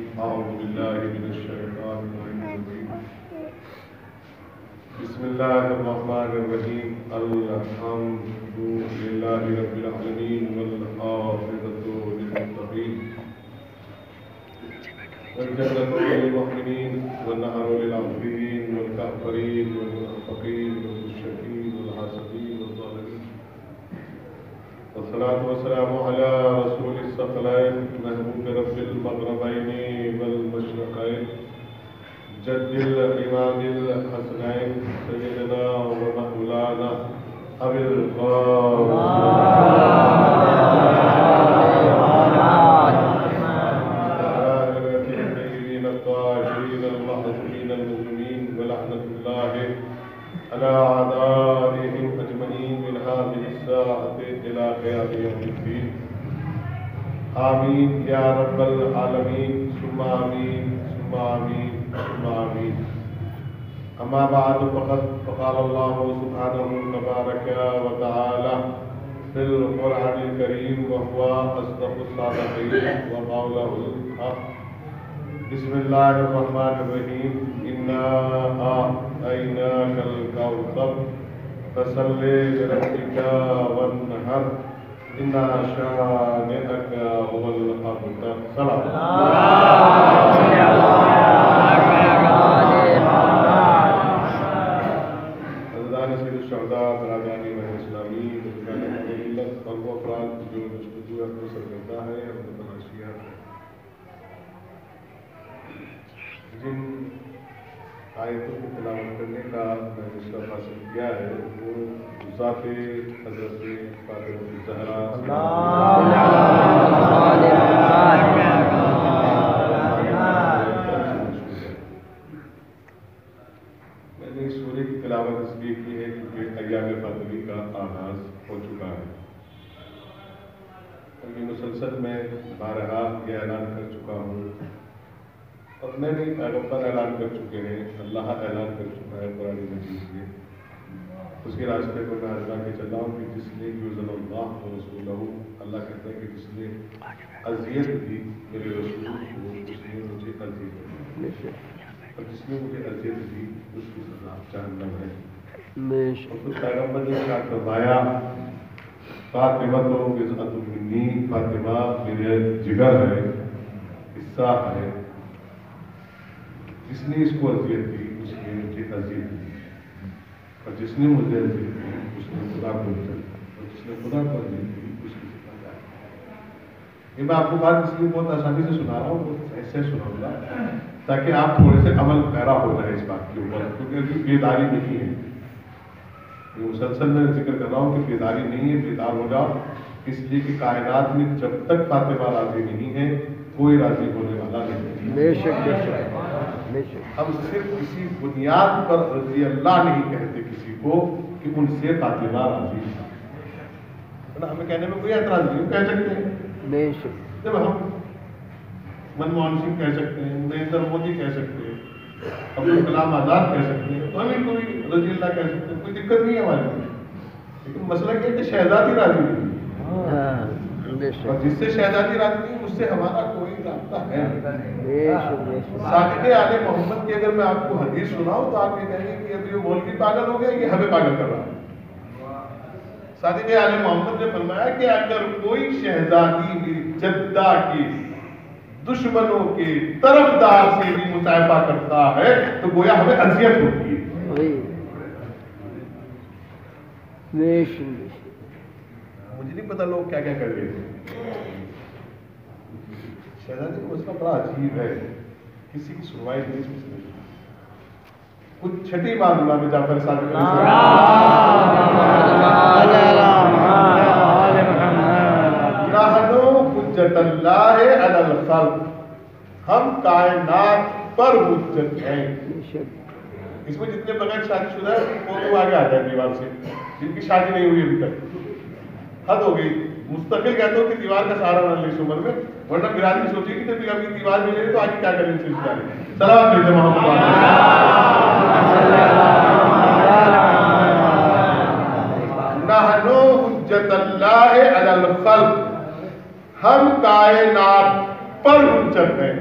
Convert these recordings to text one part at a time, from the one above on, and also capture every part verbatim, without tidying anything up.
أعوذ بالله من الشيطان الرجيم بسم الله الرحمن الرحيم الحمد لله رب العالمين والعاقبة للمتقين والجنة للمؤمنين والنهر للعابدين والكافرين والمنافقين والمشركين والحاسدين والظالمين والصلاة والسلام على رسول الثقلين محبوب رب المغربين والمشرقين جد الإمام الحسنين سيدنا ومولانا أبي الطاهرين الطاهرين المعصومين المظلومين ولعنة الله على أعدائهم أجمعين من هذه الساعة إلى قيام يوم الدين آمين يا رب العالمين ثم آمين ثم آمين ثم آمين أما بعد فقد فقال الله سبحانه تبارك وتعالى في القرآن الكريم وهو أصدق الصادقين وقوله الحق بسم الله الرحمن الرحيم إنا أعطيناك الكوثر فصل لربك وانحر إن شانئك هو الأبتر سلام حضران سید الشہداء برادران بین اسلامی بزرگان ملت اور وہ افراد جو جستجو کو سرگردہ ہے اپنے تلاشیات ہے جن آیتوں کی تلاوت کرنے کا میں نے شرف حاصل کیا ہے وہ ذات حضرت فاطمہ الزہرا میں نے اس سورہ کی تلاوت اس لیے کی ہے کیونکہ ایام فاطمی کا آغاز ہو چکا ہے اور یہ مسلسل میں بارہا یہ اعلان کر چکا ہوں اور میں نے پیغمبر اعلان کر چکے ہیں، اللہ اعلان کر چکا ہے قرآن مجید میں، اس کے راستے کو میں آزما کے چل رہا ہوں کہ جس نے یوزن اللہ و رسولہ، اللہ کہتا ہے کہ جس نے اذیت دی میرے رسول کو اس نے مجھے اذیت دی، اور جس نے مجھے اذیت دی اس کی سزا جہنم ہے۔ اور پھر پیغمبر نے کیا فرمایا، فاطمہ تو بضعۃ منی، فاطمہ میرے جگر ہے، حصہ ہے، جس نے اس کو اذیت دی اس نے مجھے اذیت دی، اور جس نے مجھے اذیت دی اس نے خدا کو اذیت دی، اور جس نے خدا کو اذیت دی اس کی سزا جائے۔ یہ میں آپ کو بات اس لیے بہت آسانی سے سنا رہا ہوں، بہت ایسے سناؤں گا تاکہ آپ تھوڑے سے عمل پیرا ہو جائے اس بات کے اوپر، کیونکہ ابھی بیداری نہیں ہے، یہ مسلسل میں ذکر کر رہا ہوں کہ بیداری نہیں ہے، بیدار ہو جاؤ، اس لیے کہ کائنات میں جب تک فاطمہ راضی نہیں ہے کوئی راضی ہونے والا نہیں ہے۔ بے شک بے شک ہم صرف کسی بنیاد پر رضی اللہ نہیں کہتے کسی کو کہ ان سے فاطمہ راضی ہے، ہمیں کہنے میں کوئی اعتراض نہیں، کہہ سکتے ہیں بے شک، جب ہم منموہن سنگھ کہہ سکتے ہیں، نریندر مودی کہہ سکتے ہیں، عبد الکلام آزاد کہہ سکتے ہیں، تو ہمیں کوئی رضی اللہ کہہ سکتے ہیں، کوئی دقت نہیں ہے ہمارے لیے، لیکن مسئلہ یہ ہے کہ شہزادی راضی نہیں، اور جس سے شہزادی راضی نہیں اس سے ہمارا کوئی رابطہ ہے۔ صادق آل محمد کی اگر میں آپ کو حدیث سناؤں تو آپ یہ کہیں گے کہ ابھی یہ مولوی پاگل ہو گیا، یہ ہمیں پاگل کر رہا ہے۔ صادق آل محمد نے فرمایا کہ اگر کوئی شہزادی میری جدہ کی دشمنوں کے طرفدار سے بھی مصاحبہ کرتا ہے تو گویا ہمیں اذیت ہوتی ہے۔ مجھے نہیں پتا لوگ کیا کیا کر رہے تھے۔ شہزادی کو مسئلہ بڑا عجیب ہے، کسی کی سنوائی نہیں سن سکتی۔ کچھ چھٹی بار امام جعفر صادق علیہ السلام حجت اللہ علی الخلق، ہم کائنات پر حجت ہیں۔ اس میں جتنے بغیر شادی شدہ ہے وہ تو آگے آ جائے دیوار سے، جن کی شادی نہیں ہوئی ابھی تک، حد ہو گئی۔ مستقل کہتا ہوں کہ دیوار کا سہارا نہ لے اس عمر میں، ورنہ برادری سوچے کہ جب ابھی دیوار ملے تو آگے کیا کریں سلسلہ میں۔ سلام بھیجے محمد نحن حجت اللہ علی الخلق، ہم کائنات پر حجت ہے.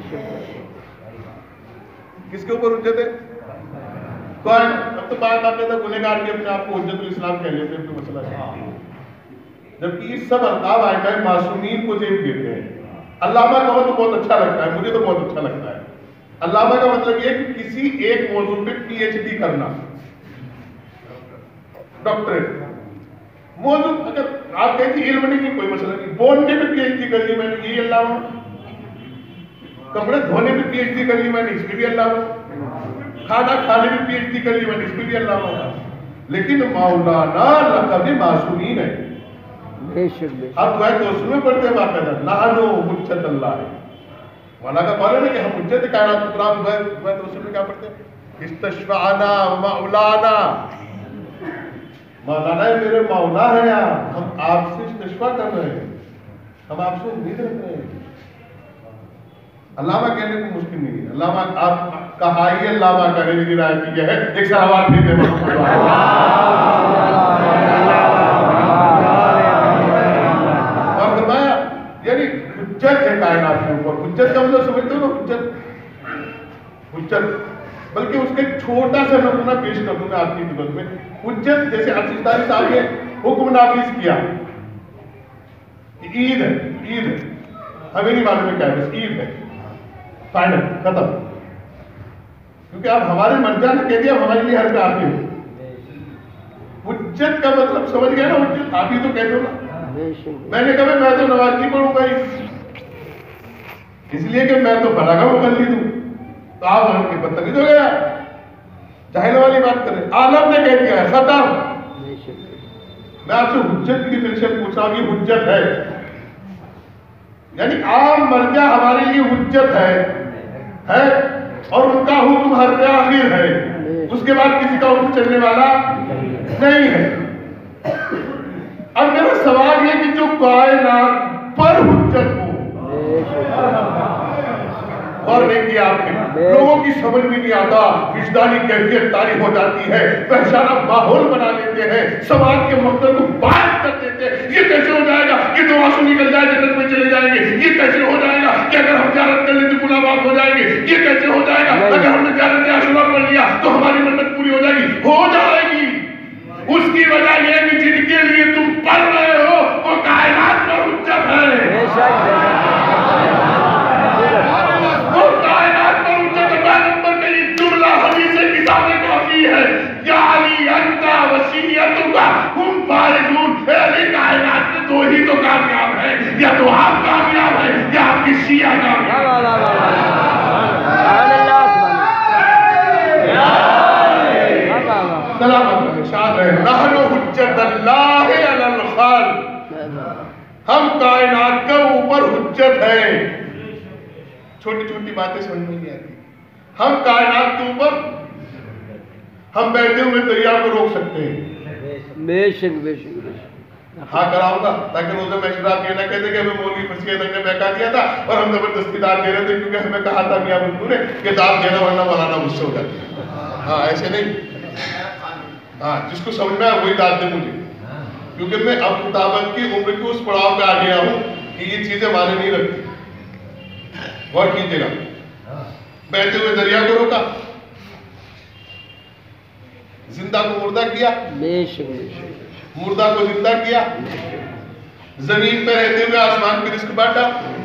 کس کے اوپر حجت ہے؟ کون؟ اب تو بات آپ کہتے ہیں گنہگار بھی اپنے آپ کو حجت الاسلام کہہ لیتے ہیں، تو مسئلہ ہے. جبکہ یہ سب القاب آئے گئے معصومین کو جیب دیتے ہیں. علامہ کا تو بہت اچھا لگتا ہے، مجھے تو بہت اچھا لگتا ہے. علامہ کا مطلب یہ ہے کہ کسی ایک موضوع پہ پی ایچ ڈی کرنا، ڈاکٹریٹ موضوع. اگر آپ کہیں کہ علم نہیں، کوئی مسئلہ نہیں. بولنے پہ پی ایچ ڈی کر لی میں نے، یہ علامہ. کپڑے دھونے پہ پی ایچ ڈی کر لی میں نے، اس پہ بھی علامہ. کھانا کھانے میں پی ایچ ڈی کر لی میں نے، اس پہ بھی علامہ ہوگا. لیکن مولانا لقب معصومین ہے. اب دعائے توسل میں پڑھتے ہیں باقاعدہ نحنو حجت اللہ ہے. مولانا کا قول ہے نا کہ ہم حجت کائنات کو قرآن دعائے توسل میں کیا پڑھتے ہیں؟ استشفعنا مولانا. مولانا میرے مولا ہے، ہم آپ سے استشفا کر رہے ہیں، ہم آپ سے امید رکھتے ہیں. علامہ کہنے کو مشکل نہیں ہے. علامہ آپ کہائی علامہ کرے میری رائے کی ہے. ایک سوال بھی دے اور فرمایا یعنی حجت ہے کائنات کے اوپر. حجت کا مطلب سمجھتے ہو نا؟ حجت حجت بلکہ اس کا ایک چھوٹا سا نمونہ پیش کر دوں میں آپ کی خدمت میں. حجت جیسے اب سیداری صاحب نے حکم نافذ کیا، عید ہے، عید ہے، ہمیں نہیں معلوم ہے کیا ہے، بس عید ہے، فائنل ختم. کیونکہ آپ ہمارے مرجع نے کہہ دیا ہمارے لیے ہر پہ آتے ہو. حجت کا مطلب سمجھ گئے نا؟ حجت آپ ہی تو کہتے ہو نا. میں نے کہا میں تو نماز نہیں پڑھوں گا اس لیے کہ میں تو بڑا کا مقلد ہوں. تو آپ ان کے بدتمیز ہو گیا، جاہل والی بات کریں. عالم نے کہہ دیا ہے ختم. میں آپ سے حجت کی ڈیفینیشن پوچھ رہا ہوں. یہ حجت ہے یعنی عام مرجع ہمارے لیے حجت ہے ہے اور ان کا حکم ہر آخر ہے. اس کے بعد کسی کا حکم چلنے والا نہیں ہے. اب میرا سوال یہ کہ جو کائنات پر حجت ہو، اور نہیں کیا آپ نے، لوگوں کی سمجھ بھی نہیں آتا، وجدانی کیفیت طاری ہو جاتی ہے، پہچانا ماحول بنا لیتے ہیں، سماج کے مقصد کو بات کر دیتے ہیں. یہ کیسے ہو جائے گا کہ دو آنسو نکل جائے جنت میں چلے جائیں گے؟ یہ کیسے ہو جائے گا کہ اگر ہم زیارت کر لیں تو گناہ معاف ہو جائیں گے؟ یہ کیسے ہو جائے گا اگر ہم نے زیارت عاشورہ پڑھ لیا تو ہماری منت پوری ہو جائے گی؟ ہو جائے گی. اس کی وجہ یہ ہے کہ جن کے لیے تم پڑھ رہے ہو وہ کائنات پر حجت ہے. وہ کائنات پر حجت ہے. پیغمبر کا یہ جملہ حدیث کتاب کافی ہے. یا علی انت وصیتک ہم فارغون. اے علی کائنات میں دو ہی تو کامیاب ہیں، یا تو آپ کامیاب ہیں یا آپ کی شیعہ کامیاب ہے. شاد ہے نحن حجت اللہ علی الخلق. ہم کائنات کا اوپر حجت ہے. چھوٹی چھوٹی باتیں سمجھ میں نہیں آتی. ہم کائنات کے اوپر، ہم بیٹھے ہوئے دریا کو روک سکتے ہیں. بے شک بے شک ہاں کراؤں گا تاکہ روزہ میں شراب یہ نہ کہتے کہ ہمیں مولوی پھنسی تک نے بہکا دیا تھا اور ہم زبردستی داد دے رہے تھے کیونکہ ہمیں کہا تھا میاں بلدو نے کہ داد دینا ورنہ مولانا غصے ہو جاتے ہیں. ہاں ایسے نہیں. ہاں جس کو سمجھ میں آیا وہی داد دے مجھے، کیونکہ میں اب کتابت کی عمر کی اس پڑاؤ پہ آ گیا ہوں کہ یہ چیزیں مانے نہیں رکھتی. غور کیجیے گا. بیٹھے ہوئے دریا کو روکا، زندہ کو مردہ کیا، مردہ کو زندہ کیا، زمین پہ رہتے ہوئے آسمان کی رزق بانٹا.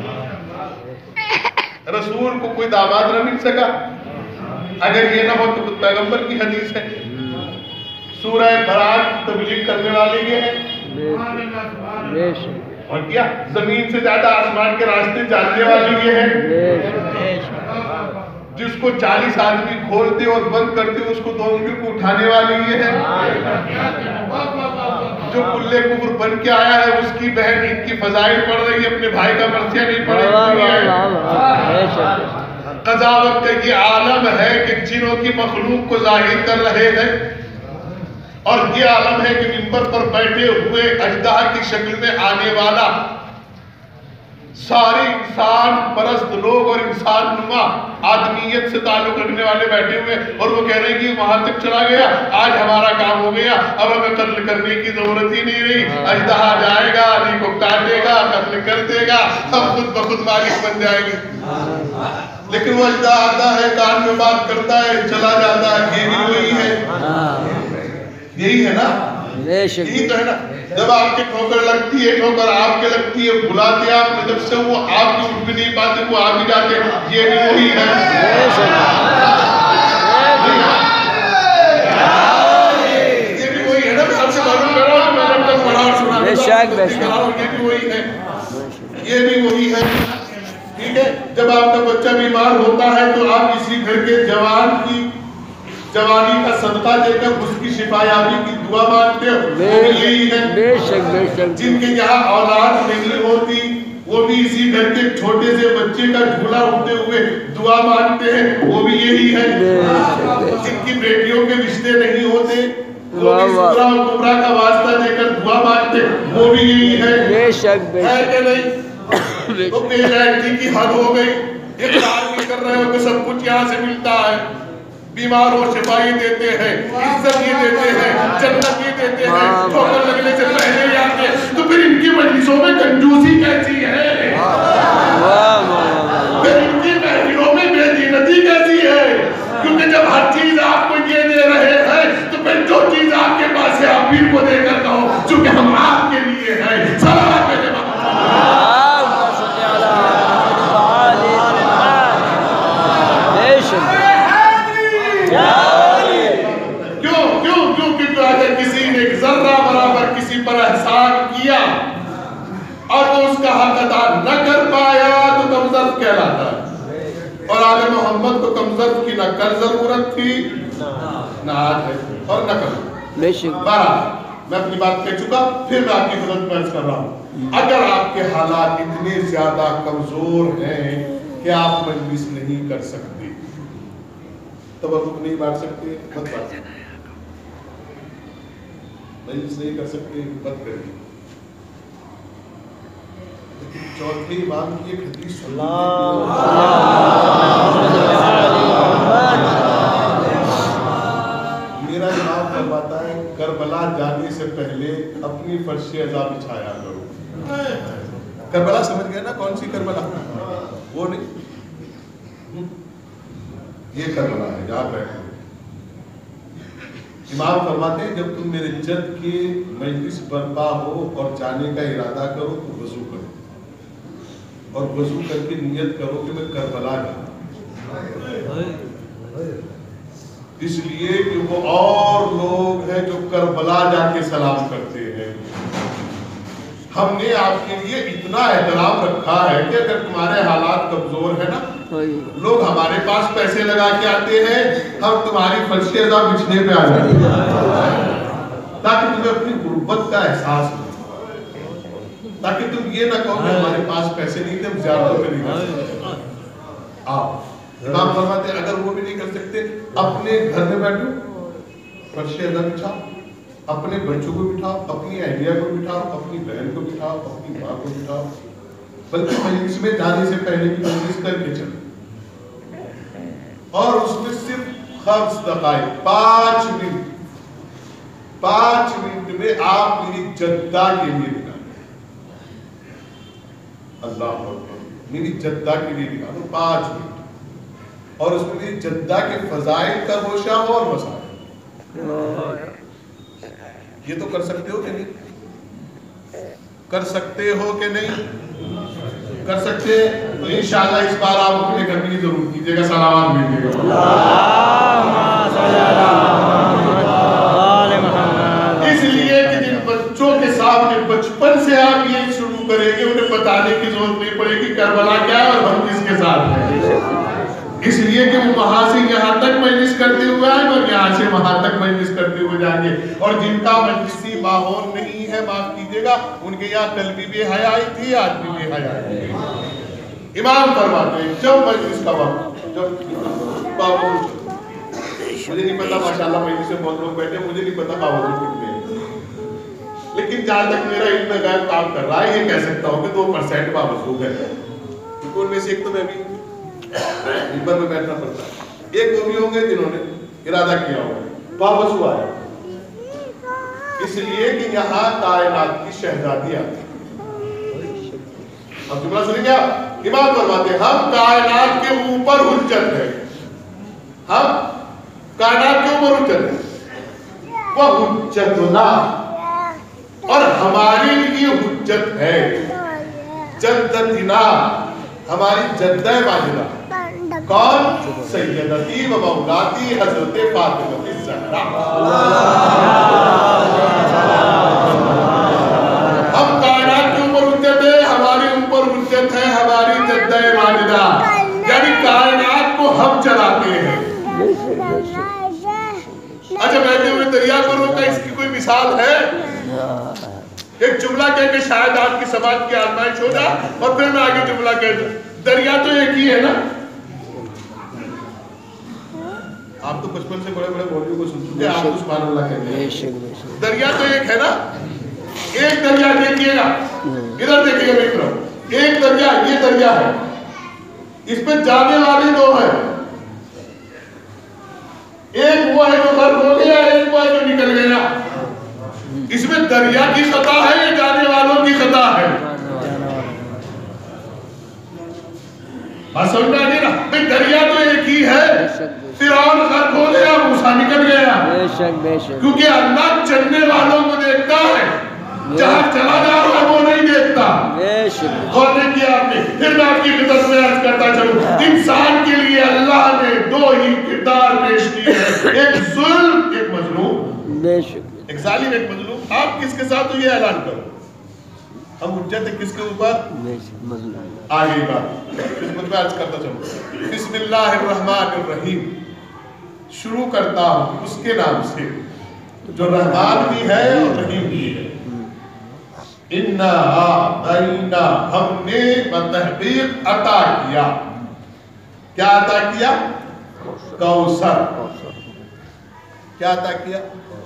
رسول کو کوئی داماد نہ مل سکا. اگر یہ نہ ہو تو خود پیغمبر کی حدیث ہے. سورہ برات تبلیغ کرنے والے یہ ہیں. اور کیا زمین سے زیادہ آسمان کے راستے جاننے والے یہ ہیں. جس کو چالیس آدمی کھولتے اور بند کرتے اس کو دو انگلی کو اٹھانے والے یہ ہیں. جو کلے کفر بن کے آیا ہے اس کی بہن عید کی فضائل پڑھ رہی ہے، اپنے بھائی کا مرثیہ نہیں پڑھ رہی ہے. قضاوت کا یہ عالم ہے کہ جنوں کی مخلوق کو ظاہر کر رہے ہیں، اور یہ عالم ہے کہ منبر پر بیٹھے ہوئے اجدہا کی شکل میں آنے والا سارے انسان پرست لوگ اور انسان نما آدمیت سے تعلق رکھنے والے بیٹھے ہوئے اور وہ کہہ رہے ہیں کہ وہاں تک چلا گیا، آج ہمارا کام ہو گیا، اب ہمیں قتل کرنے کی ضرورت ہی نہیں رہی، اژدہا جائے گا، علی کو کاٹے گا، قتل کر دے گا، ہم خود بخود مالک بن جائیں گے۔ لیکن وہ اژدہا آتا ہے، کان میں بات کرتا ہے، چلا جاتا ہے، یہ بھی وہی ہے، یہی ہے نا، یہی تو ہے نا۔ جب آپ کی ٹھوکر لگتی ہے، ٹھوکر آپ کے لگتی ہے، بلاتے آپ نے، جب سے وہ آپ کی اٹھ بھی نہیں پاتے، وہ آپ ہی جاتے، یہ بھی وہی ہے، یہ بھی وہی ہے نا۔ میں آپ سے معلوم کر رہا ہوں، میں جب تک پڑھا اور سنا یہ بھی وہی ہے، یہ بھی وہی ہے، ٹھیک ہے۔ جب آپ کا بچہ بیمار ہوتا ہے تو آپ اسی گھر کے جوان کی جوانی کا صدقہ دے کر اس کی شفا یابی کی دعا مانگتے ہو، وہ بھی یہی ہے۔ جن کے یہاں اولاد نہیں ہوتی وہ بھی اسی گھر کے چھوٹے سے بچے کا جھولا اٹھتے ہوئے دعا مانگتے ہیں، وہ بھی یہی ہے۔ جن کی بیٹیوں کے رشتے نہیں ہوتے وہ بھی سغرا اور کبرا کا واسطہ دے کر دعا مانگتے ہیں، وہ بھی یہی ہے، ہے کہ نہیں؟ تو بے غیرتی کی حد ہو گئی، اقرار بھی کر رہے ہو کہ سب کچھ یہاں سے ملتا ہے، بیمار ہو شفا یہ دیتے ہیں، عزت یہ دیتے ہیں، جنت یہ دیتے ہیں، ٹھوکر لگنے سے پہلے ہی آتے ہیں، تو پھر ان کی مجلسوں میں کنجوسی کیسی ہے؟ پھر ان کی محفلوں میں بے دینتی کیسی ہے؟ کیونکہ جب ہر چیز آپ کو یہ دے رہے ہیں تو پھر جو چیز آپ کے پاس ہے آپ بھی کو دے کر کہو چونکہ ہم آپ کے لیے ہیں۔ صلوات پہ جمع کیوں کیوں کیوں کہ اگر کسی نے ایک ذرہ برابر کسی پر احسان کیا اور وہ اس کا حق ادا نہ کر پایا تو کمزرف کہلاتا ہے، اور آل محمد کو کمزرف کی نہ کر ضرورت تھی نہ آج ہے اور نہ کر۔ بارہ میں اپنی بات کہہ چکا، پھر میں آپ کی خدمت میں عرض کر رہا ہوں، اگر آپ کے حالات اتنے زیادہ کمزور ہیں کہ آپ مجلس نہیں کر سکتے، تبرک نہیں بانٹ سکتے، مت بانٹیں، مجلس نہیں کر سکتے، مت کریں۔ لیکن چوتھے امام کی ایک حدیث میرا امام فرماتا ہے کربلا جانے سے پہلے اپنی فرش عزا بچھایا کرو۔ کربلا سمجھ گئے نا کون سی کربلا؟ وہ نہیں، یہ کربلا ہے، یاد رکھیں۔ امام فرماتے ہیں جب تم میرے جد کی مجلس برپا ہو اور جانے کا ارادہ کرو تو وضو کرو، اور وضو کر کے نیت کرو کہ میں کربلا جاؤں، اس لیے کہ وہ اور لوگ ہیں جو کربلا جا کے سلام کرتے ہیں۔ ہم نے آپ کے لیے اتنا احترام رکھا ہے کہ اگر تمہارے حالات کمزور ہیں نا، لوگ ہمارے پاس پیسے لگا کے آتے ہیں، ہم تمہاری فرش عزا بچھنے پہ آ جائیں تاکہ تمہیں اپنی غربت کا احساس ہو، تاکہ تم یہ نہ کہو کہ ہمارے پاس پیسے نہیں تھے، ہم زیادہ پہ نہیں کر سکتے۔ آؤ امام فرماتے ہیں اگر وہ بھی نہیں کر سکتے، اپنے گھر میں بیٹھو، فرش عزا بچھاؤ، اپنے بچوں کو بٹھاؤ، اپنی اہلیہ کو بٹھاؤ، اپنی بہن کو بٹھاؤ، اپنی ماں کو بٹھاؤ، بلکہ مجلس میں جانے سے پہلے کی مجلس کر کے چلو، اور اس میں صرف خمس دقائق، پانچ منٹ پانچ منٹ میں آپ میری جدہ کے لیے نکالیں، اللہ اکبر، میری جدہ کے لیے نکالو پانچ منٹ، اور اس میں میری جدہ کے فضائل کا گوشہ ہو اور مسائل۔ یہ تو کر سکتے ہو کہ نہیں؟ کر سکتے ہو کہ نہیں؟ کر سکتے تو انشاءاللہ اس بار آپ اپنے گھر میں ضرور کیجئے گا، سلامات بھیجئے گا۔ اس لیے کہ جن بچوں کے سامنے بچپن سے آپ یہ شروع کریں گے، انہیں بتانے کی ضرورت نہیں پڑے گی کربلا کیا ہے اور ہم کس کے ساتھ ہیں، اس لیے کہ وہ وہاں سے یہاں تک مجلس کرتے ہوئے آئیں اور یہاں سے وہاں تک مجلس کرتے ہوئے جائیں گے، اور جن کا مجلسی ماحول نہیں ہے معاف کیجئے گا، ان کے یہاں کل بھی بے حیائی تھی، آج بھی بے حیائی تھی۔ امام فرماتے ہیں جب مجلس کا وقت، جب باوضو، مجھے نہیں پتا ماشاءاللہ مجلس سے بہت لوگ بیٹھے، مجھے نہیں پتا باوضو کتنے ہیں، لیکن جہاں تک میرا علم غیب کام کر رہا ہے یہ کہہ سکتا ہوں کہ دو پرسینٹ وابستہ ہے، کیونکہ ان میں سے ایک تو میں بھی ممبر میں بیٹھنا پڑتا ہے، ایک وہ بھی ہوں گے جنہوں نے ارادہ کیا ہوگا وابستہ آیا، اس لیے کہ یہاں کائنات کی شہزادی آتی ہے۔ اب جملہ سنیں گے آپ، امام فرماتے ہیں ہم کائنات کے اوپر حجت ہے، ہم کائنات کے اوپر حجت ہے، وہ حجتنا، اور ہماری لیے حجت ہے جدتنا، ہماری جدہ ماجدہ کون؟ سیدتی و مولاتی حضرت فاطمہ الزہرا۔ ہم کائنات کے اوپر حجت ہے، ہماری اوپر حجت ہے ہماری جدہ ماجدہ، یعنی کائنات کو ہم چلاتے ہیں۔ اچھا بہتے ہوئے دریا کو روکا، اس کی کوئی مثال ہے؟ ایک جملہ کہہ کے شاید آپ کی سماج کی آزمائش ہو جائے اور پھر میں آگے جملہ کہہ دوں، دریا تو ایک ہی ہے نا؟ آپ تو بچپن سے بڑے بڑے مولویوں کو سن چکے، آپ تو سبحان اللہ کہتے ہیں، دریا تو ایک ہے نا؟ ایک دریا دیکھیے گا، ادھر دیکھیے گا میری طرف، ایک دریا یہ دریا ہے، اس پہ جانے والے دو ہیں، ایک وہ ہے جو غرق ہو گیا، ایک وہ ہے جو نکل گیا، اس میں دریا کی خطا ہے یا جانے والوں کی خطا ہے؟ بات سمجھ میں آگے نا، بھئی دریا تو ایک ہی ہے، فرعون غرق ہو گیا، موسیٰ نکل گیا، کیونکہ اللہ چلنے والوں کو دیکھتا ہے، جہاں چلا جا رہا ہے وہ نہیں دیکھتا۔ غور نہیں کیا آپ نے؟ پھر میں آپ کی خدمت میں عرض کرتا چلوں، انسان کے لیے اللہ نے دو ہی کردار پیش کیے ہیں، ایک ظلم ایک مظلوم، ایک ظالم ایک مظلوم۔ آپ کس کے ساتھ تو یہ اعلان کرو، ہم حجت ہے کس کے اوپر؟ آگے بات خدمت میں عرض کرتا چلوں، بسم اللہ الرحمن الرحیم، شروع کرتا ہوں اس کے نام سے جو رحمان بھی ہے اور رحیم بھی ہے۔ اِنَّا آتَيْنَا، ہم نے بتحقیق عطا کیا، کیا عطا کیا؟ کوثر۔ کیا عطا کیا؟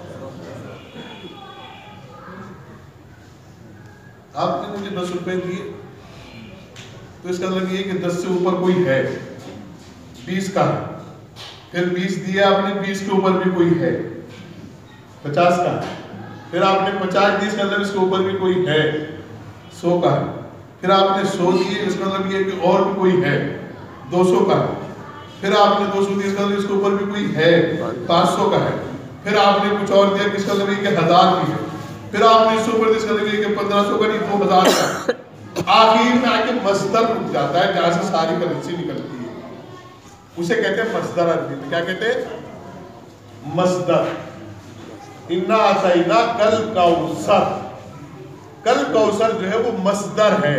آپ نے مجھے دس روپے دیے تو اس کا مطلب یہ کہ دس سے اوپر کوئی ہے، بیس کا ہے، پھر بیس دیا آپ نے، بیس کے اوپر بھی کوئی ہے، پچاس کا ہے، پھر آپ نے پچاس دیس کا مطلب اس کے اوپر بھی کوئی ہے، سو کا ہے، پھر آپ نے سو دیے اس کا مطلب یہ کہ اور بھی کوئی ہے، دو سو کا ہے، پھر آپ نے دو سو دیے اس کا مطلب اس کے اوپر بھی کوئی ہے، پانچ سو کا ہے، پھر آپ نے کچھ اور دیا اس کا مطلب یہ کہ ہزار بھی ہے، پھر آپ نے اس سے اوپر اس کا مطلب یہ کہ پندرہ سو کا نہیں دو ہزار کا، آخر میں آ کے مصدر رک جاتا ہے جہاں سے ساری کرنسی نکلتی ہے، اسے کہتے ہیں مصدر عربی میں، کیا کہتے ہیں؟ مصدر۔ اِنَّا آتَيْنَا کل کوثر، کل کوثر جو ہے وہ مصدر ہے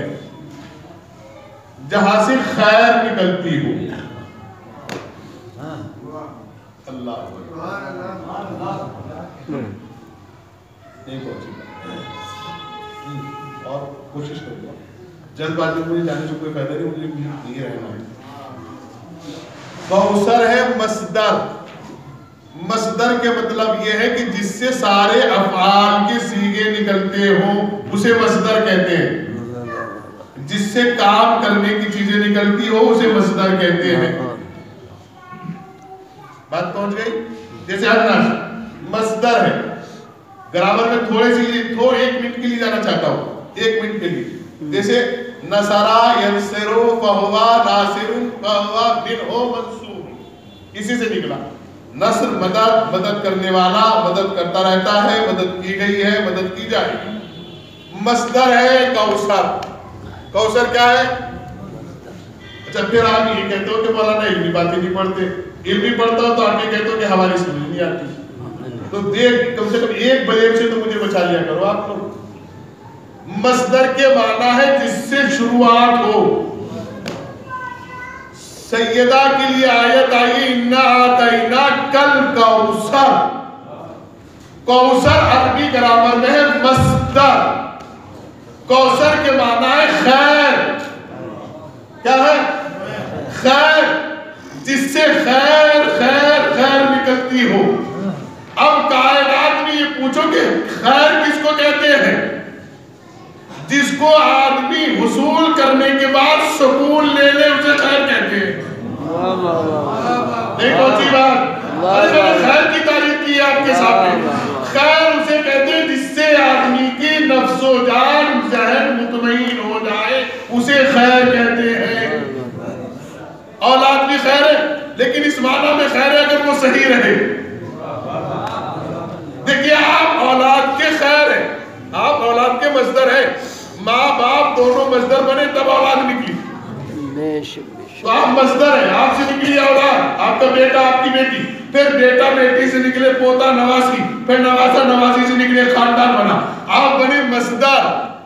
جہاں سے خیر نکلتی ہو۔ اللہ ایک اور کوشش کروں، جلد بازی مجھے جانے سے کوئی فائدہ نہیں، مجھے نہیں رہنا ہے۔ کوثر ہے مصدر، مصدر کے مطلب یہ ہے کہ جس سے سارے افعال کے صیغے نکلتے ہوں اسے مصدر کہتے ہیں، جس سے کام کرنے کی چیزیں نکلتی ہو اسے مصدر کہتے ہیں۔ بات پہنچ گئی؟ جیسے النصر مصدر ہے، گرامر میں تھوڑے سی تھوڑے ایک منٹ کے لیے جانا چاہتا ہوں، ایک منٹ کے لیے، جیسے نصرا ینصرو فہوا ناصر فہوا منہ منصور، اسی سے نکلا نصر مدد، مدد کرنے والا، مدد کرتا رہتا ہے، مدد کی گئی ہے، مدد کی جائے گی۔ مصدر ہے کوثر، کوثر کیا ہے؟ اچھا پھر آپ یہ کہتے ہو کہ مولانا علمی باتیں نہیں پڑھتے، علمی پڑھتا ہو تو آپ یہ کہتے ہو کہ ہماری سمجھ نہیں آتی، تو دیکھ کم سے کم ایک بلیب سے تو مجھے بچا لیا کرو آپ لوگ۔ مصدر کے معنی ہے جس سے شروعات ہو۔ سیدہ کے لیے آیت آئی اِنَّا آتَيْنَا کل کوثر، کوثر عربی گرامر میں ہے مصدر، کوثر کے معنی ہے خیر، کیا ہے؟ خیر، جس سے خیر خیر خیر نکلتی ہو۔ اب کائنات میں یہ پوچھو کہ خیر کس کو کہتے ہیں؟ جس کو آدمی حصول کرنے کے بعد سکون لے لے اسے خیر کہتے ہیں. نہیں پہنچی بات؟ ارے میں نے خیر کی تعریف کی ہے آپ کے سامنے. خیر اسے کہتے ہیں جس سے آدمی کی نفس و جان ذہن مطمئن ہو جائے اسے خیر کہتے ہیں. اولاد بھی خیر ہے لیکن اس معنی میں خیر ہے اگر وہ صحیح رہے. دیکھیے آپ اولاد کے خیر ہیں, آپ اولاد کے مصدر ہیں, ماں باپ دونوں مصدر بنے تب اولاد نکلی. تو آپ مصدر ہیں, آپ سے نکلی اولاد, آپ کا بیٹا آپ کی بیٹی, پھر بیٹا بیٹی سے نکلے پوتا نواسی, پھر نواسا نواسی سے نکلے خاندان بنا, آپ بنے مصدر.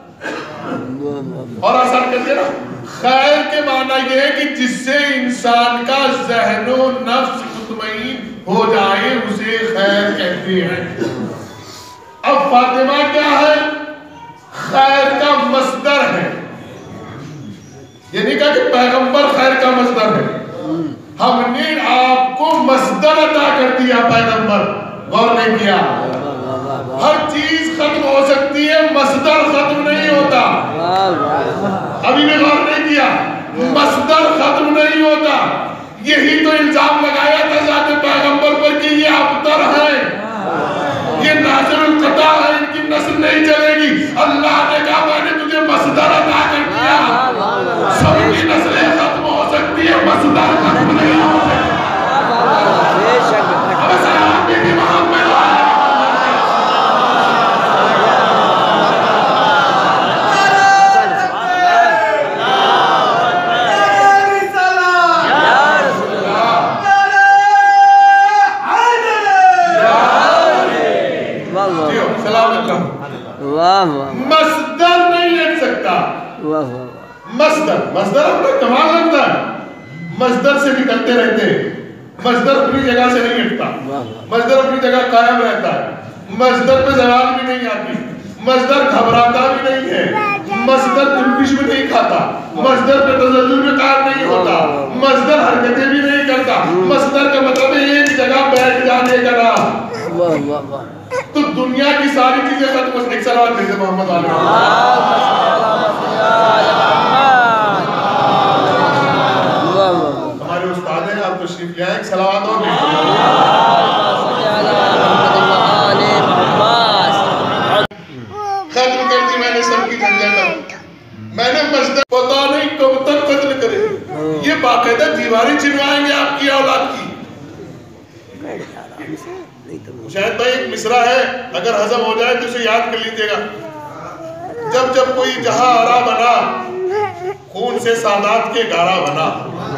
اور آسان کر دیا نا. خیر کے معنی یہ ہے کہ جس سے انسان کا ذہن و نفس مطمئن ہو جائے اسے خیر کہتے ہیں. اب فاطمہ کیا ہے؟ خیر کا مصدر ہے. یہ نہیں کہا کہ پیغمبر خیر کا مصدر ہے, ہم نے آپ کو مصدر عطا کر دیا پیغمبر. غور نہیں کیا؟ ہر چیز ختم ہو سکتی ہے, مصدر ختم نہیں ہوتا. ابھی بھی غور نہیں کیا؟ مصدر ختم نہیں ہوتا. یہی تو الزام لگایا تھا ذات پیغمبر پر کہ یہ ابتر ہیں, یہ ناظر القطع ہے, ان کی نسل نہیں چلے گی. اللہ نے کہا میں نے تجھے مصدر عطا کر دیا. سب کی نسلیں ختم ہو سکتی ہے, مصدر ختم نہیں ہو سکتی. اب سلام بی بی محمد مصدر نہیں لکھ سکتا. مصدر مصدر اپنا کمال لگتا ہے, مصدر سے نکلتے رہتے ہیں. مصدر اپنی جگہ سے نہیں ہٹتا, مصدر اپنی جگہ قائم رہتا ہے. مصدر پہ زوال بھی نہیں آتی, مصدر گھبراتا بھی نہیں ہے, مصدر تنفش میں نہیں کھاتا, مصدر پہ تزلزل میں قائم نہیں ہوتا, مصدر حرکتیں بھی نہیں کرتا. مصدر کا مطلب ہے ایک جگہ بیٹھ جانے کا نام. تو دنیا کی ساری چیزیں ختم ہو. ایک سلام بھیجے محمد علیہ ہمارے استاد ہیں, آپ تشریف لے آئیں. ایک سلام اور ختم کر دی میں نے سب کی جھنجھٹ. میں نے مصدر پتا نہیں کب تک قتل کرے. یہ باقاعدہ دیواری چنوائیں گے آپ کی اولاد کی. شاید بھائی ایک مصرع ہے, اگر ہضم ہو جائے تو اسے یاد کر لیجیے گا. جب جب کوئی جہاں آرا بنا خون سے سادات کے گارا بنا.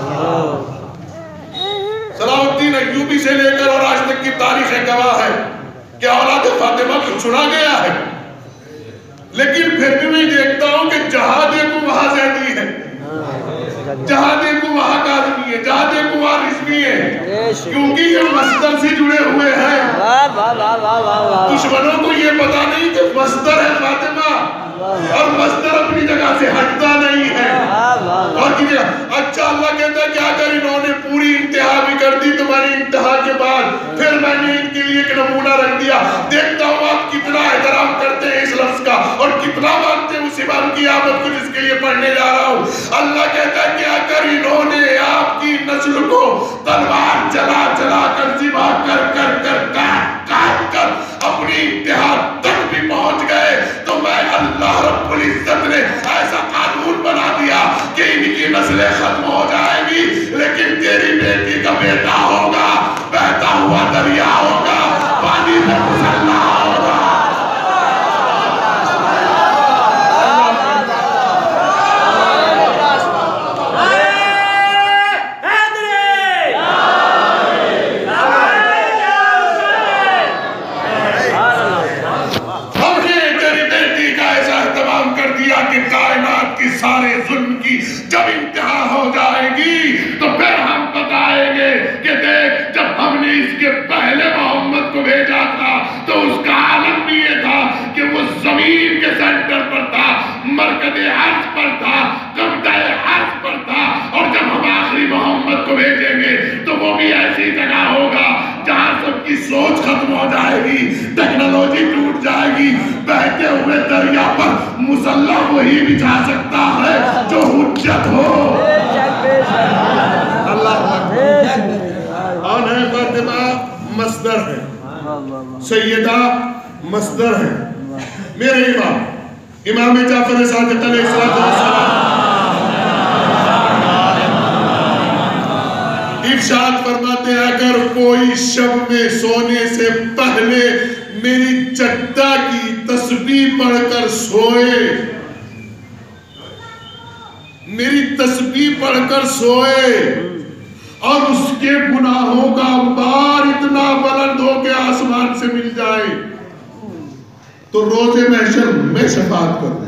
صلاح الدین ایوبی سے لے کر اور آج تک کی تاریخ گواہ ہے کہ اولاد فاطمہ کو چنا گیا ہے, لیکن پھر بھی میں دیکھتا ہوں کہ جہاں دیکھوں وہاں زیدی ہے, جہاں دیکھوں وہاں کاظمی ہے, جہاں دیکھوں وہاں رضوی ہے, کیونکہ یہ مصدر سے جڑے ہوئے ہیں. دشمنوں کو یہ پتا نہیں کہ مصدر ہے فاطمہ اور مصدر اپنی جگہ سے ہٹتا نہیں ہے. اور کیجئے اچھا اللہ کہتا ہے کہ اگر انہوں نے پوری انتہا بھی کر دی تو میں نے انتہا کے بعد پھر میں نے ان کے لیے ایک نمونہ رکھ دیا. دیکھتا ہوں آپ کتنا احترام کرتے ہیں اس لفظ کا اور کتنا مانتے ہیں اس امام کی آمد کو جس کے لیے پڑھنے جا رہا ہوں. اللہ کہتا ہے کہ اگر انہوں نے آپ کی نسل کو تلوار چلا چلا کر ذبح کر کر کر کاٹ کاٹ کر اپنی انتہا تک بھی پہنچ گئے تو میں اللہ رب العزت نے ایسا قانون بنا دیا کہ ان کی نسلیں ختم ہو جائیں گی, لیکن تیری بیٹی کا بیٹا ہوگا, بہتا ہوا دریا ہوگا, پانی میں مسلح ہوگا. سارے ظلم کی جب انتہا ہو جائے گی تو پھر ہم بتائیں گے کہ دیکھ جب ہم نے اس کے پہلے محمد کو بھیجا تھا تو اس کا عالم بھی یہ تھا کہ وہ زمین کے سینٹر پر تھا, مرکز عرض پر تھا, قبضہ عرض پر تھا, اور جب ہم آخری محمد کو بھیجیں گے تو وہ بھی ایسی جگہ ہوگا جہاں سب کی سوچ ختم ہو جائے گی، ٹیکنالوجی ٹوٹ جائے گی. بہتے ہوئے دریا پر مسلح وہی بچھا سکتا ہے جو حجت ہو. اللہ کون ہے؟ فاطمہ مصدر ہے، سیدہ مصدر ہے. میرے امام امام جعفر صادق علیہ السلام ارشاد فرماتے ہیں اگر کوئی شب میں سونے سے پہلے میری چٹا کی تسبیح پڑھ کر سوئے، میری تسبیح پڑھ کر سوئے اور اس کے گناہوں کا بار اتنا بلند ہو کے آسمان سے مل جائے تو روز محشر میں شفاعت کر دوں.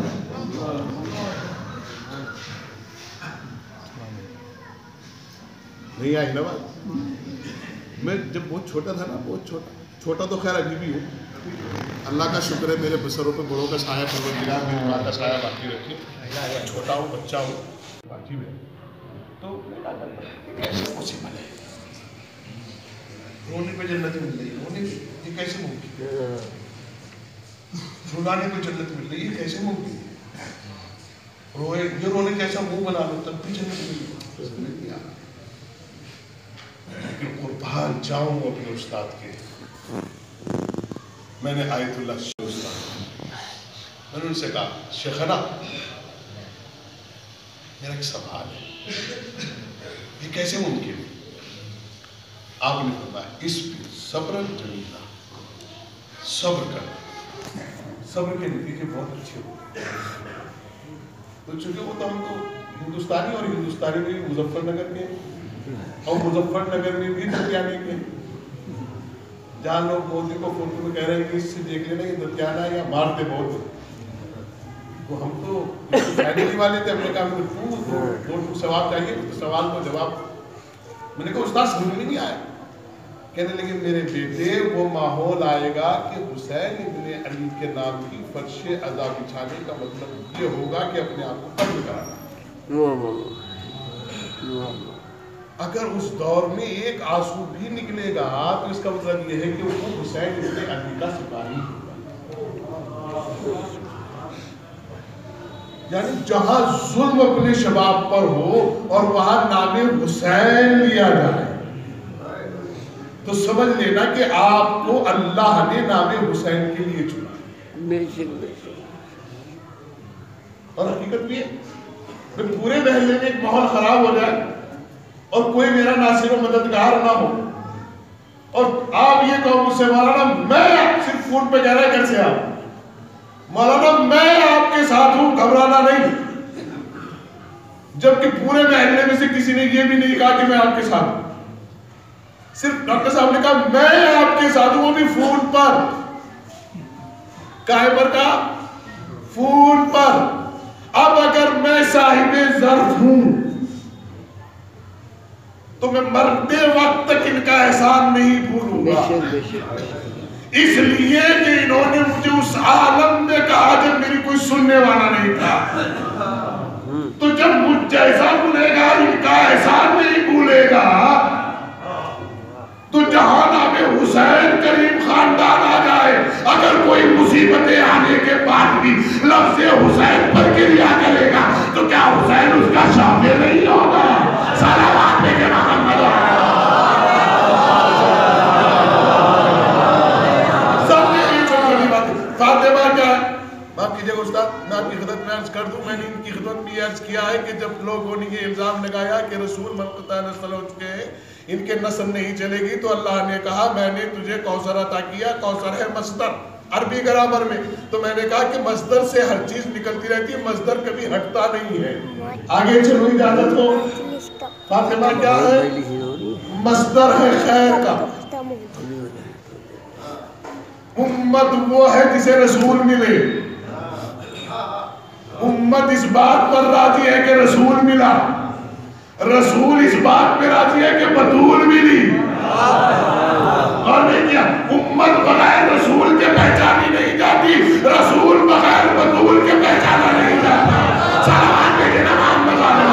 نہیں آئی نا بات. میں جب بہت چھوٹا تھا نا، بہت چھوٹا چھوٹا تو خیر ابھی بھی ہوں. اللہ کا شکر ہے میرے بسروں پہ بڑوں کا سایہ پروردگار میری ماں کا سایہ باقی رکھے. چھوٹا ہوں، بچہ ہوں، باقی میں تو کیسے پاسبل ہے رونے پہ جنت مل رہی ہے؟ رونے یہ کیسے ممکن ہے؟ رلانے پہ جنت مل رہی ہے کیسے ممکن ہے؟ روئے یہ رونے جیسا منہ بنا لو تب بھی جنت مل رہی ہے. لیکن قربان جاؤں اپنے استاد کے. میں نے آیت اللہ سے استاد میں نے ان سے کہا شیخنا میرا ایک سوال ہے، یہ کیسے ممکن ہے؟ آپ نے فرمایا اس پہ صبر جمیلا، صبر کر، صبر کے نتیجے بہت اچھے ہوتے ہیں. تو چونکہ وہ تو ہم تو ہندوستانی اور ہندوستانی میں مظفر نگر کے اور مظفر نگر میں بھی دتیانے کے، جہاں لوگ مودی کو فوٹو میں کہہ رہے ہیں کہ اس سے دیکھ لینا یہ دتیانہ یا مارتے بہت. تو ہم تو فیملی والے تھے، ہم نے کہا ہمیں دو سوال چاہیے. تو سوال کو جواب میں نے کہا استاد سمجھ میں نہیں آیا. کہنے لیکن میرے بیٹے وہ ماحول آئے گا کہ حسین ابن علی کے نام کی فرش عزا بچھانے کا مطلب یہ ہوگا کہ اپنے آپ کو قتل کرانا. اگر اس دور میں ایک آنسو بھی نکلے گا تو اس کا مطلب یہ ہے کہ وہ حسین ابن علی کا سپاہی ہوگا. یعنی جہاں ظلم اپنے شباب پر ہو اور وہاں نام حسین لیا جائے تو سمجھ لینا کہ آپ کو اللہ نے نام حسین کے لیے چنا. اور حقیقت بھی ہے پورے محلے میں ایک ماحول خراب ہو جائے اور کوئی میرا ناصر و مددگار نہ ہو اور آپ یہ کہو مجھ سے مولانا میں صرف فون پہ کہہ رہا ہے گھر سے آپ مولانا میں آپ کے ساتھ ہوں، گھبرانا نہیں. جبکہ پورے محلے میں سے کسی نے یہ بھی نہیں کہا کہ میں آپ کے ساتھ ہوں. صرف ڈاکٹر صاحب نے کہا میں آپ کے ساتھ ہوں، وہ بھی فون پر. کائے پر کا فون پر. اب اگر میں صاحب ظرف ہوں تو میں مرتے وقت تک ان کا احسان نہیں بھولوں گا. اس لیے کہ انہوں نے مجھے اس عالم میں کہا جب میری کوئی سننے والا نہیں تھا. تو جب مجھ جیسا بھولے گا ان کا احسان نہیں بھولے گا تو جہاں نام حسین کریم خاندان آ جائے اگر کوئی مصیبتیں آنے کے بعد بھی لفظ حسین پر گریا کرے گا تو کیا حسین اس کا شامل نہیں ہوگا؟ صلوات پہ کہ محمد سب نے یہ چھوٹی چھوٹی باتیں. فاطمہ کیا ہے؟ معاف کیجئے گا استاد میں آپ کی خدمت میں عرض کر دوں. میں نے ان کی خدمت میں یہ عرض کیا ہے کہ جب لوگوں نے یہ الزام لگایا کہ رسول منقطع نسل ہو چکے ہیں، ان کے نسل نہیں چلے گی، تو اللہ نے کہا میں نے تجھے کوثر عطا کیا. کوثر ہے مصدر عربی گرامر میں. تو میں نے کہا کہ مصدر سے ہر چیز نکلتی رہتی ہے، مصدر کبھی ہٹتا نہیں ہے. آگے چلو اجازت ہو. فاطمہ کیا ہے؟ مصدر ہے خیر کا. امت وہ ہے جسے رسول ملے. امت اس بات پر راضی ہے کہ رسول ملا، رسول اس بات پہ راضی ہے کہ بطول ملی. اور نہیں کیا امت بغیر رسول کے پہچانی نہیں جاتی، رسول بغیر بطول کے پہچانا نہیں جاتا. صلوات پہ کہ نام بتانا.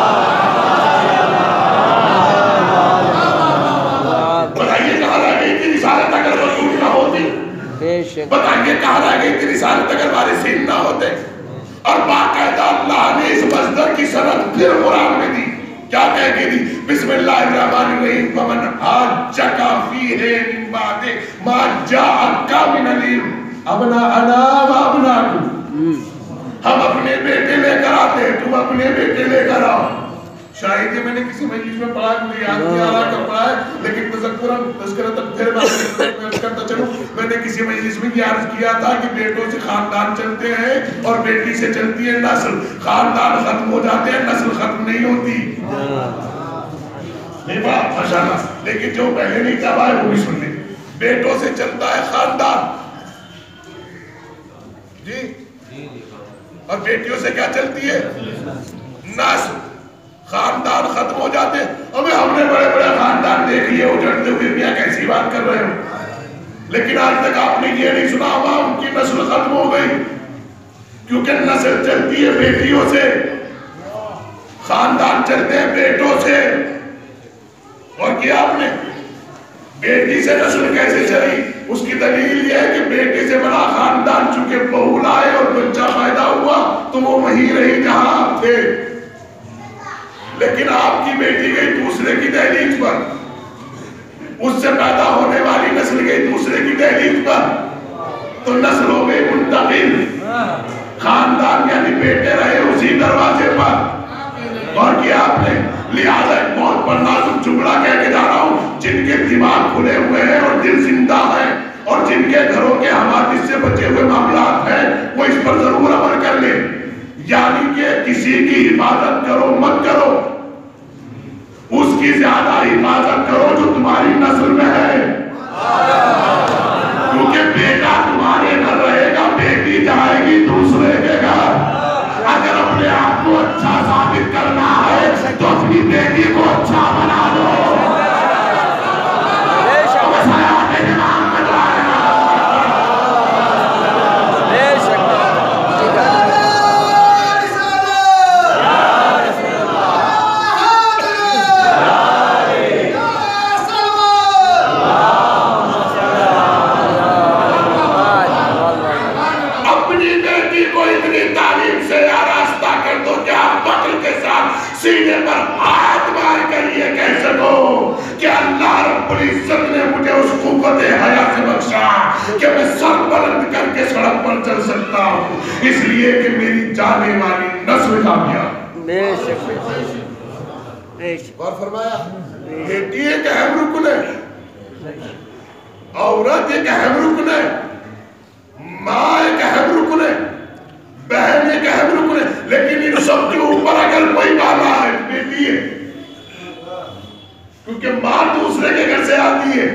بتائیے کہاں رہ گئی تھی بتائیے کہاں رہ گئی تھی رسالت اگر وارثین نہ ہوتے؟ اور باقاعدہ اللہ نے اس مصدر کی سند پھر قرآن میں دی، کیا کہہ کے دی؟ بسم اللہ الرحمن الرحیم فمن حاجک فیہ من بعد ما جاءک من العلم ابناءنا و ابناکم، ہم اپنے بیٹے لے کر آتے ہیں، تم اپنے بیٹے لے کر آؤ۔ شاید یہ میں نے کسی مجلس میں پڑھا ہے، مجھے یاد نہیں آ رہا کب پڑھا ہے، لیکن تذکرًا تذکرۃً پھر میں کرتا چلوں، میں نے کسی مجلس میں یہ عرض کیا تھا کہ بیٹوں سے خاندان چلتے ہیں اور بیٹی سے چلتی ہے نسل، خاندان ختم ہو جاتے ہیں، نسل ختم نہیں ہوتی۔ نہیں بات ماشاءاللہ، لیکن جو پہلے نہیں تھا بھائی وہ بھی سن لیں، بیٹوں سے چلتا ہے خاندان جی، اور بیٹیوں سے کیا چلتی ہے؟ نسل، خاندان ختم ہو جاتے ہیں۔ ابھی ہم نے بڑے بڑے خاندان دیکھ لیے اجڑتے ہوئے، میاں کیسی بات کر رہے ہو، لیکن آج تک آپ نے یہ نہیں سنا ہوا ان کی نسل ختم ہو گئی، کیونکہ نسل چلتی ہے بیٹیوں سے، خاندان چلتے ہیں بیٹوں سے۔ اور کیا آپ نے بیٹی سے نسل کیسے چلی؟ اس کی دلیل یہ ہے کہ بیٹی سے بنا خاندان چونکہ بہو لائے اور بچہ پیدا ہوا تو وہ وہیں رہی جہاں آپ تھے، لیکن آپ کی بیٹی گئی دوسرے کی دہلیز پر، اس سے پیدا ہونے والی نسل گئی دوسرے کی دہلیز پر، تو نسل ہو گئی منتقل، خاندان یعنی بیٹے رہے اسی دروازے پر۔ اور کیا آپ نے لہذا ایک بہت پر نازک جملہ کہہ کے جا رہا ہوں، جن کے دماغ کھلے ہوئے ہیں اور دل زندہ ہے اور جن کے گھروں کے حوادث سے بچے ہوئے معاملات ہیں وہ اس پر ضرور عمل کر لیں، یعنی کہ کسی کی حفاظت کرو مت کرو، اس کی زیادہ حفاظت کرو جو تمہاری نسل میں ہے، کیونکہ بیٹا تمہارے گھر رہے گا، بیٹی جائے گی دوسرے کے گھر۔ اگر اپنے آپ کو اچھا ثابت کرنا ہے تو اپنی بیٹی کو اچھا بنا دو۔ سینے پر ہاتھ مار کر یہ کہہ سکو کہ اللہ رب العزت نے مجھے اس قوت حیات بخشا کہ میں سر بلند کر کے سڑک پر چل سکتا ہوں، اس لیے کہ میری جانے والی نسل کامیاب۔ بے شک بے شک۔ اور فرمایا بیٹی ایک اہم رکن ہے، عورت ایک اہم رکن ہے، ماں ایک اہم رکن ہے، بہن ایک اہم رکن ہے، لیکن ان سب کے اوپر اگر کوئی بالا ہے بیٹی ہے، کیونکہ ماں دوسرے کے گھر سے آتی ہے،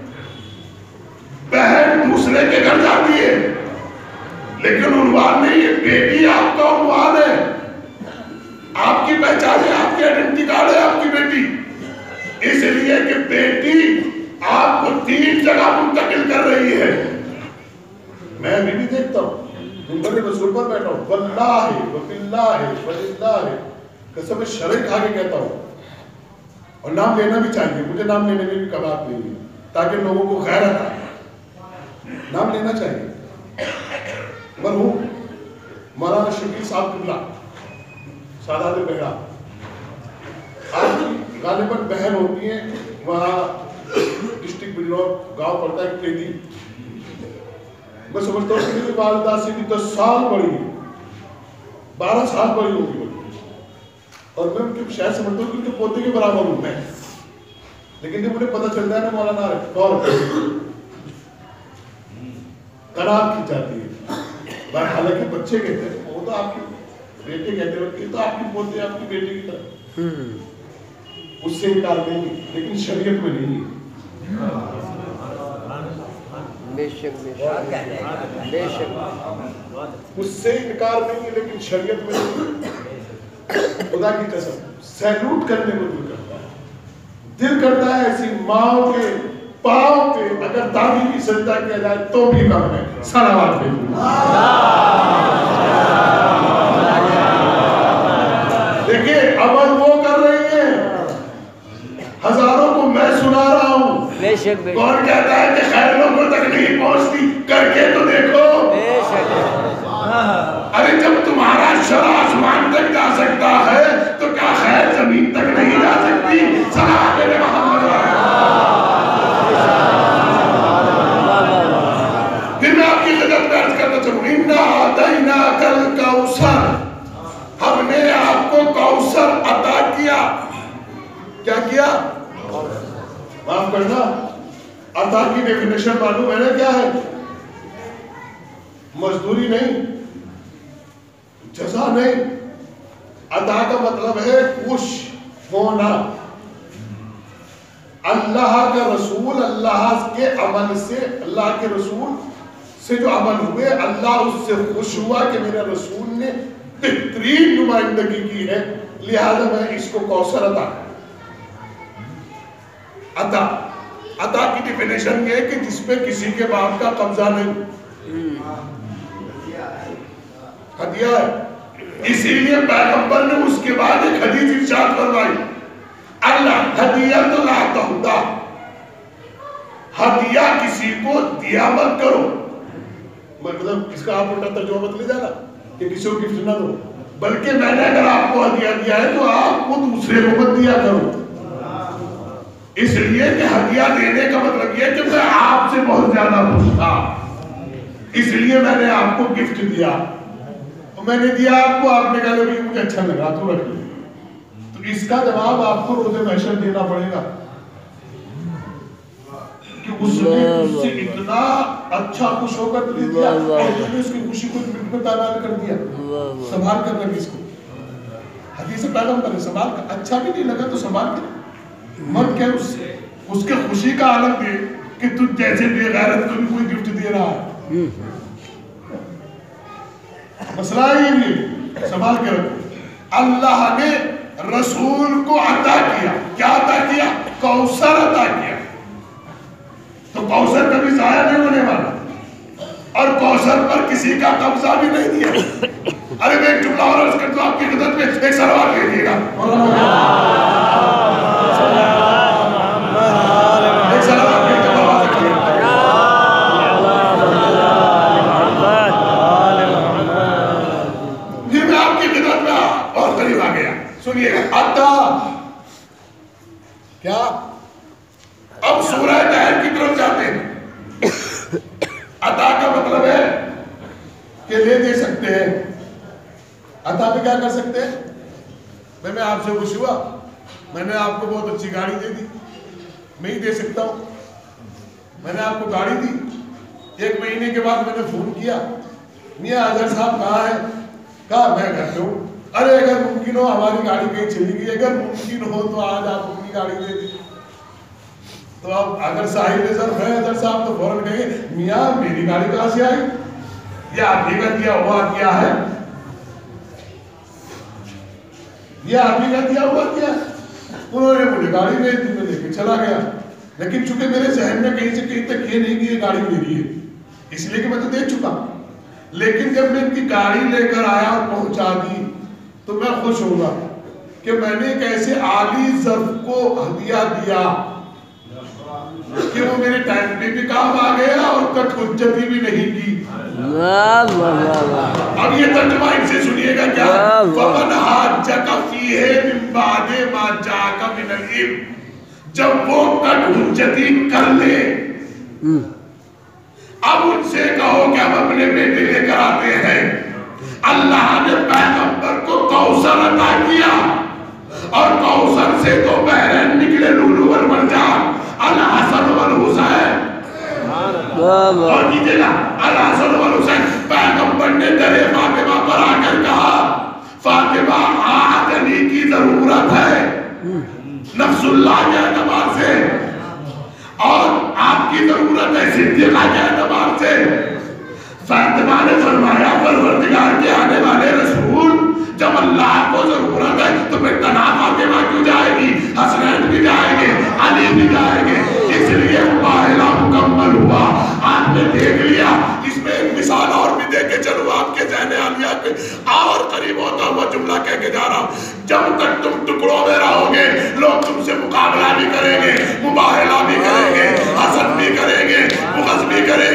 بہن دوسرے کے گھر جاتی ہے، لیکن عنوان نہیں ہے، بیٹی آپ کا عنوان ہے، آپ کی پہچان ہے، آپ کی آئیڈینٹی کارڈ ہے آپ کی بیٹی، اس لیے کہ بیٹی آپ کو تین جگہ منتقل کر رہی ہے۔ میں ابھی بھی دیکھتا ہوں منبر رسول پر بیٹھا ہوں، واللہ وباللہ وللہ قسم شرعی کھا کے کہتا ہوں، اور نام لینا بھی چاہیے، مجھے نام لینے میں بھی کبات نہیں ہے تاکہ لوگوں کو غیرت آئے، نام لینا چاہیے۔ مرحوم مولانا شکیل صاحب قبلہ سادات بہرا، آپ کی غالباً بہن ہوتی ہیں وہاں ڈسٹرکٹ بجنور گاؤں پڑتا ہے کلیدی، میں سمجھتا ہوں کہ میری والدہ سے بھی دس سال بڑی ہے، بارہ سال بڑی ہوگی بڑی، اور میں ان کے شاید سمجھتا ہوں کہ ان کے پوتے کے برابر ہوں میں، لیکن جب انہیں پتہ چلتا ہے نا مولانا غور قرار کی جاتی ہے، حالانکہ بچے کہتے ہیں وہ تو آپ کی بیٹے کہتے ہیں کہ تو آپ کی پوتے آپ کی بیٹے کی طرح، اس سے انکار نہیں، لیکن شریعت میں نہیں ہے۔ بے شک بے شک بے شک، اس سے انکار نہیں ہے لیکن شریعت میں نہیں۔ خدا کی قسم سیلوٹ کرنے کو دل کرتا ہے، دل کرتا ہے ایسی ماں کے پاؤں پہ اگر دادی کی سجدہ کیا جائے تو بھی کم ہے۔ صلوات پہ دیکھیں عمل وہ کر رہی ہیں، ہزاروں کو میں سنا رہا ہوں، بے شک بے شک، کون کہتا ہے کہ خیر لوگوں تک نہیں پہنچتی، کر کے تو دیکھو۔ ارے جب تمہارا شرع آسمان تک جا سکتا ہے تو کیا خیر زمین تک نہیں جا سکتی؟ صلاح میرے محمد۔ پھر میں آپ کی خدمت میں عرض کرنا چاہوں، اِنَّا أَعْطَيْنَاكَ الْكَوْثَرَ، ہم نے آپ کو کوثر عطا کیا۔ کیا کیا؟ معاف کرنا، عطا کی ڈیفینیشن معلوم ہے نا کیا ہے؟ مزدوری نہیں، جزا نہیں، عطا کا مطلب ہے خوش ہونا۔ اللہ کا رسول اللہ کے عمل سے، اللہ کے رسول سے جو عمل ہوئے، اللہ اس سے خوش ہوا کہ میرے رسول نے بہترین نمائندگی کی ہے، لہذا میں اس کو کوثر عطا عطا عطا کی ڈیفینیشن یہ ہے کہ جس پہ کسی کے باپ کا قبضہ نہیں، ہدیہ ہے۔ اسی لیے پیغمبر نے اس کے بعد ایک حدیث ارشاد فرمائی، اللہ ہدیۃ لا تہدی، ہدیہ کسی کو دیا مت کرو۔ مطلب اس کا آپ الٹا ترجمہ مت لے جانا کہ کسی کو گفٹ نہ دو، بلکہ میں نے اگر آپ کو ہدیہ دیا ہے تو آپ کو دوسرے کو مت دیا کرو۔ اس لیے کہ ہدیہ دینے کا مطلب یہ ہے کہ میں آپ سے بہت زیادہ خوش تھا، اس لیے میں نے آپ کو گفٹ دیا، اور میں نے دیا آپ کو، آپ نے کہا کہ مجھے اچھا لگا تو رکھ لیا، تو اس کا جواب آپ کو روز محشر دینا پڑے گا کہ اس نے اس سے اتنا اچھا خوش ہو کر دے دیا اور اس نے اس کی خوشی کو مٹ میں تابان کر دیا۔ سنبھال کر رکھ اس کو، حدیث پیغمبر ہے، سنبھال کر، اچھا بھی نہیں لگا تو سنبھال کر مت کہ اس سے اس کے خوشی کا عالم دے کہ تو جیسے بے غیرت کو بھی کوئی گفٹ دے رہا ہے۔ مسئلہ یہ نہیں، سنبھال کے رکھو۔ اللہ نے رسول کو عطا کیا، کیا عطا کیا؟ کوثر عطا کیا۔ تو کوثر کبھی ضائع نہیں ہونے والا، اور کوثر پر کسی کا قبضہ بھی نہیں دیا۔ ارے میں ایک جملہ اور عرض کرتا ہوں آپ کی خدمت میں، ایک سلوات کہیے گا، ایک سلوات کہیے گا۔ پھر میں آپ کی خدمت میں اور قریب آ گیا، سنیے گا، عطا کیا؟ اب سورہ طاہر کی طرف جاتے ہیں۔ عطا کا مطلب ہے کہ لے دے سکتے ہیں، عطا پہ کیا کر سکتے ہیں؟ میں میں آپ سے خوش ہوا، میں نے آپ کو بہت اچھی گاڑی دے دی، میں ہی دے سکتا ہوں۔ میں نے آپ کو گاڑی دی، ایک مہینے کے بعد میں نے فون کیا، میاں اظہر صاحب کہاں ہے؟ کہا میں گھر پہ ہوں۔ ارے اگر ممکن ہو ہماری گاڑی کہیں چلی گئی، اگر ممکن ہو تو آج آپ اپنی گاڑی دے دیں۔ تو اب اگر صاحب ظرف ہے اظہر صاحب تو فوراً کہیں گے میاں میری گاڑی کہاں سے آئی؟ یہ آپ ہی کا دیا ہوا کیا ہے، یہ آپ ہی کا دیا ہوا کیا ہے۔ انہوں نے مجھے گاڑی بھیج دی، میں لے کے چلا گیا، لیکن چونکہ میرے ذہن میں کہیں سے کہیں تک یہ نہیں کہ یہ گاڑی میری ہے، اس لیے کہ میں تو دے چکا۔ لیکن جب میں ان کی گاڑی لے کر آیا اور پہنچا دی تو میں خوش ہوگا کہ میں نے ایک ایسے عالی ظرف کو ہدیہ دیا کہ وہ میرے ٹائم پہ بھی کام آ گیا اور کٹ حجتی بھی نہیں کی۔ اب یہ ترجمہ ان سے سنیے گا کیا؟ فَمَنْ حَاجَّكَ فِيهِ مِنْ بَعْدِ مَا جَاءَكَ مِنَ الْعِلْمِ، جب وہ کٹ حجتی کر لے اب ان سے کہو کہ ہم اپنے بیٹے لے کر آتے ہیں۔ اللہ نے پیغمبر کو کوثر عطا کیا اور کوثر سے دو بحرین نکلے، لولو والمرجان، الحسن والحسین۔ اور کیجئے گا الحسن والحسین، پیغمبر نے در فاطمہ پر آ کر کہا فاطمہ آج علی کی ضرورت ہے نفس اللہ کے اعتبار سے، اور آپ کی ضرورت ہے صدیقہ کے اعتبار سے۔ فاطمہ نے فرمایا پروردگار کے آنے والے رسول، جب اللہ کو ضرورت ہے تو پھر تنہا فاطمہ کیوں جائے گی؟ حسنین بھی جائیں گے، علی بھی جائیں گے۔ اس لیے مباہلہ مکمل ہوا۔ آپ نے دیکھ لیا، اس میں ایک مثال اور بھی دے کے چلو آپ کے ذہن عالیہ پہ اور قریب ہوتا ہوا جملہ کہہ کے جا رہا ہوں۔ جب تک تم ٹکڑوں میں رہو گے لوگ تم سے مقابلہ بھی کریں گے، مباہلہ بھی کریں گے، حسد بھی کریں گے، بغض بھی کریں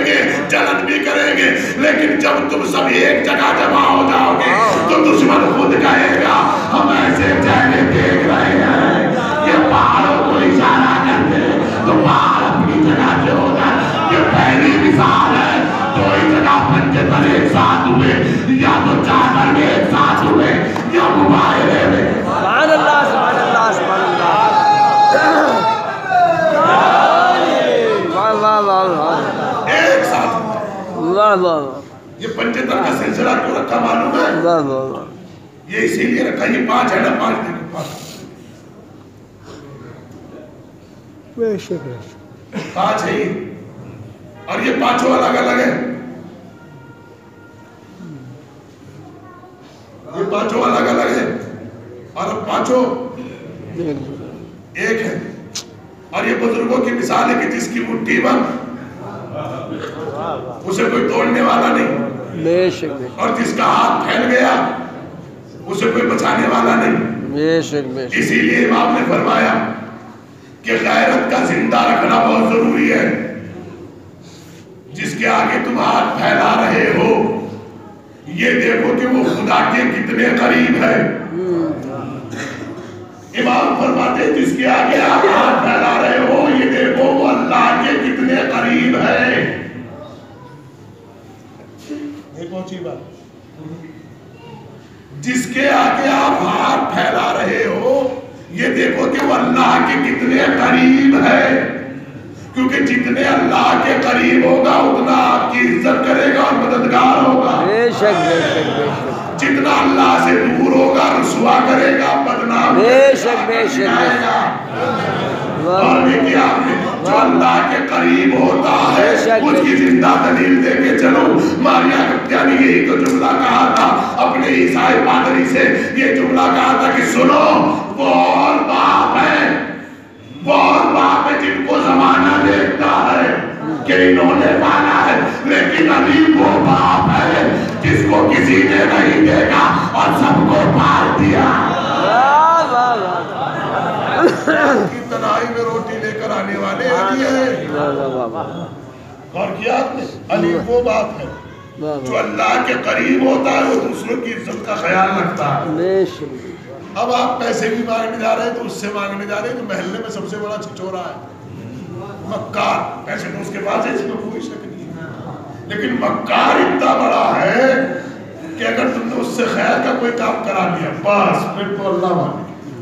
ایک جگہ جمع ہو جاؤ گے تو دشمن خود کہے گا ہم ایسے چہرے دیکھ رہے ہیں یہ پہاڑوں کو اشارہ کرتے تو پہاڑ اپنی جگہ سے ہو جائے. یہ پہلی مثال ہے. کوئی جگہ پنجے پر ایک ساتھ ہوئے یا تو چادر میں ایک ساتھ ہوئے یا مباہرے میں. سبحان اللہ سبحان اللہ سبحان اللہ. واہ واہ واہ ایک ساتھ واہ واہ. یہ پنجتر کا سلسلہ کیوں رکھا معلوم ہے؟ واہ واہ. یہ اسی لیے رکھا. یہ پانچ ہے نا, پانچ دیکھو پانچ بے شک پانچ ہے یہ, اور یہ پانچوں الگ الگ ہیں. یہ پانچوں الگ الگ ہیں اور اب پانچوں ایک ہے. اور یہ بزرگوں کی مثال ہے کہ جس کی مٹھی بند اسے کوئی توڑنے والا نہیں, بے شک اور جس کا ہاتھ پھیل گیا اسے کوئی بچانے والا نہیں. بے شک بے شک. اسی لیے امام نے فرمایا کہ غیرت کا زندہ رکھنا بہت ضروری ہے. جس کے آگے تم ہاتھ پھیلا رہے ہو یہ دیکھو کہ وہ خدا کے کتنے قریب ہے. امام فرماتے ہیں جس کے آگے آپ ہاتھ پھیلا رہے ہو یہ دیکھو وہ اللہ کے کتنے قریب ہے. یہ پہنچی بات. جس کے آگے آپ ہاتھ پھیلا رہے ہو یہ دیکھو کہ وہ اللہ کے کتنے قریب ہے. کیونکہ جتنے اللہ کے قریب ہوگا اتنا آپ کی عزت کرے گا اور مددگار ہوگا. بے شک بے شک بے شک. جتنا اللہ سے دور ہوگا رسوا کرے گا, بدنام بے شک بے شک کرے گا. اور دیکھیے آپ نے جو اللہ کے قریب ہوتا ہے اس کی زندہ دلیل دے کے چلو. ماریا گپتیا نے یہی تو جملہ کہا تھا اپنے عیسائی پادری سے. یہ جملہ کہا تھا کہ سنو وہ اور باپ ہے, وہ اور باپ ہے جن کو زمانہ دیکھتا ہے کہ انہوں نے پالا ہے, لیکن ابھی وہ باپ ہے جس کو کسی نے نہیں دیکھا اور سب کو پال دیا. کی تنہائی میں روٹی لے کر آنے والے علی ہے. اور کیا آپ نے علی وہ باپ ہے جو اللہ کے قریب ہوتا ہے, وہ دوسروں کی عزت کا خیال رکھتا ہے. اب آپ پیسے بھی مانگنے جا رہے ہیں تو اس سے مانگنے جا رہے ہیں جو محلے میں سب سے بڑا چھچورا ہے, مکار. پیسے تو اس کے پاس ہے, اس میں کوئی شک نہیں ہے, لیکن مکار اتنا بڑا ہے کہ اگر تم نے اس سے خیر کا کوئی کام کرا دیا بس پھر تو اللہ مانے,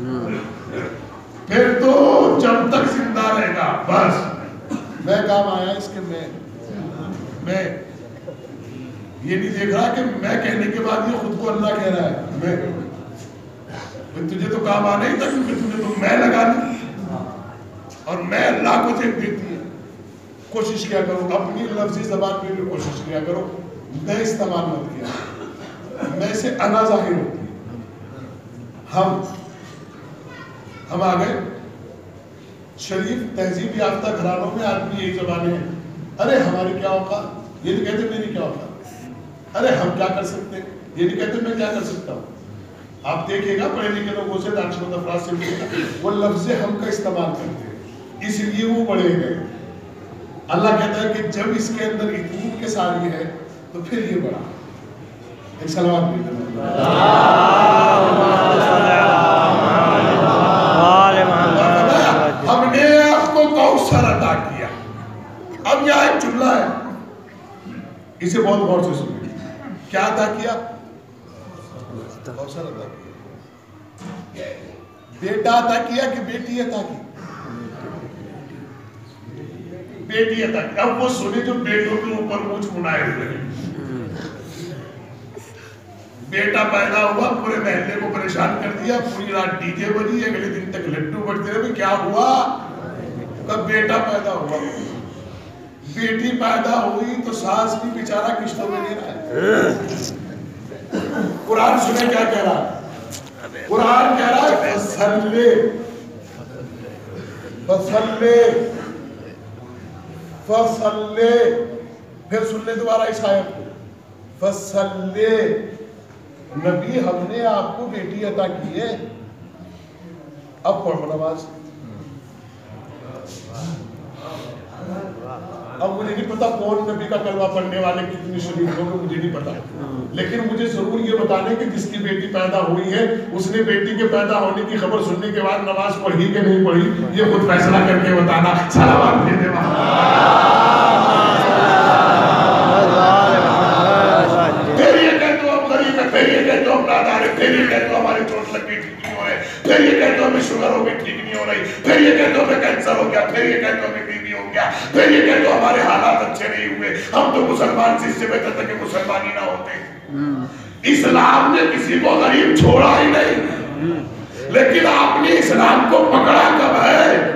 پھر تو جب تک زندہ رہے گا بس. میں کام آیا اس کے میں میں یہ نہیں دیکھ رہا کہ میں کہنے کے بعد یہ خود کو اللہ کہہ رہا ہے. میں تجھے تو کام آنا ہی تھا کیونکہ تجھے تو میں لگا دی, اور میں اللہ کو جب دیتی ہے. کوشش کیا کرو اپنی لفظی زبان پہ بھی کوشش کیا کرو میں استعمال مت کیا, میں سے انا ظاہر ہوتی ہے. ہم ہم آ گئے شریف تہذیب یافتہ گھرانوں میں آدمی یہی زبانیں ہیں. ارے ہماری کیا اوقات, یہ نہیں کہتے میری کیا اوقات. ارے ہم کیا کر سکتے, یہ نہیں کہتے میں کیا کر سکتا ہوں. آپ دیکھیں گا پڑھے لکھے لوگوں سے دانشمند افراد سے وہ لفظ ہم کا استعمال کرتے ہیں, اس لیے وہ بڑھے گئے. اللہ کہتا ہے کہ جب اس کے اندر اتنی کے ساری ہے تو پھر یہ بڑا. ایک سلوات بھی ہم نے آپ کو کوثر عطا کیا. اب یہاں ایک جملہ ہے, اسے بہت غور سے سنیں. کیا عطا کیا؟ کوثر عطا کیا. بیٹا عطا کیا کہ بیٹی عطا کی؟ بیٹی عطا کی. اب وہ سنے جو بیٹوں کے اوپر مجھ منائے ہوئے ہیں. بیٹا پیدا ہوا, پورے محلے کو پریشان کر دیا, پوری رات ڈی جے بجی, اگلے دن تک لڈو بجتے رہے. کیا ہوا؟ کب بیٹا پیدا ہوا. بیٹی پیدا ہوئی تو ساس بھی بیچارہ قسطوں میں لے رہا ہے. قرآن سنے کیا کہہ رہا ہے؟ قرآن کہہ رہا ہے فصلے فصلے فصلے. پھر سن لے دوبارہ اس آیت کو, فصلے. نبی ہم نے آپ کو بیٹی عطا کی ہے. اب پڑھو نماز. اب مجھے نہیں پتا کون نبی کا کلمہ پڑھنے والے کتنے شریف لوگ ہیں، مجھے نہیں پتا، لیکن مجھے ضرور یہ بتانے کہ جس کی بیٹی پیدا ہوئی ہے اس نے بیٹی کے پیدا ہونے کی خبر سننے کے بعد نماز پڑھی کہ نہیں پڑھی، یہ خود فیصلہ کر کے بتانا. صلوات بھیجے پھر یہ کہہ تو ہم غریب ہیں، پھر یہ کہہ تو ہم نادار ہیں، پھر یہ کہہ تو ہماری چوٹ لگی ٹھیک نہیں ہو رہے، پھر یہ کہہ تو ہمیں شوگر ہو گئی ٹھیک نہیں ہو رہی، پھر یہ کہہ تو ہمیں کینسر ہو گیا، پھر یہ کہہ تو ہمیں ٹی بی ہو گیا، پھر یہ کہہ تو ہمارے حالات اچھے نہیں ہوئے، ہم تو مسلمان سے اس سے بہتر تھا کہ مسلمان ہی نہ ہوتے. اسلام نے کسی کو غریب چھوڑا ہی نہیں، لیکن آپ نے اسلام کو پکڑا کب ہے؟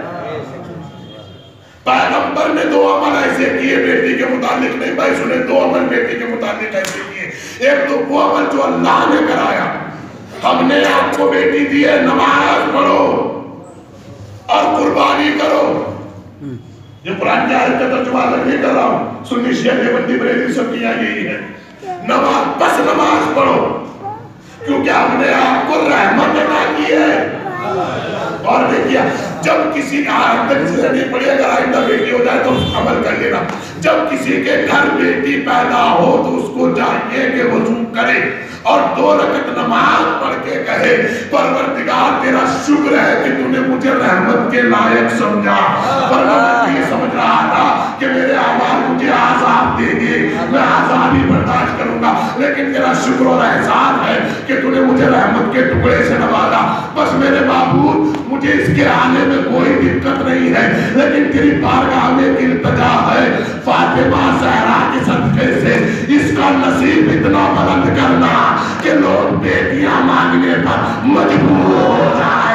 پیغمبر نے دو عمل ایسے کیے بیٹی کے متعلق، نہیں بھائی سنے، دو عمل بیٹی کے متعلق ایسے کیے. ایک تو وہ عمل جو اللہ نے کرایا، ہم نے آپ کو بیٹی دی ہے، نماز پڑھو اور قربانی کرو. یہ قرآن کی آیت کا ترجمہ الگ نہیں کر رہا ہوں، سنی شیعہ دیوبندی بریلوی سب کی یہی ہے، نماز بس نماز پڑھو، کیونکہ ہم نے آپ کو رحمت عطا کی ہے. اور دیکھیا جب کسی کا آیت تک سے نہیں پڑھی، اگر آئندہ بیٹی ہو جائے تو عمل کر لینا. جب کسی کے گھر بیٹی پیدا ہو تو اس کو چاہیے کہ وضو کرے اور دو رکعت نماز پڑھ کے کہے پروردگار تیرا شکر ہے کہ تو نے مجھے رحمت کے لائق سمجھا، ورنہ میں یہ سمجھ رہا تھا کہ میرے اعمال مجھے عذاب دیں گے، میں عذاب ہی برداشت کروں گا، لیکن تیرا شکر اور احسان ہے کہ تو نے مجھے رحمت کے ٹکڑے سے نوازا. بس میرے معبود مجھے اس کے آنے میں کوئی دقت نہیں ہے، لیکن تیری بارگاہ میں ایک التجا ہے، فاطمہ زہرا کے صدقے سے اس کا نصیب اتنا بلند کرنا کہ لوگ بیٹیاں مانگنے پر مجبور ہو جائیں.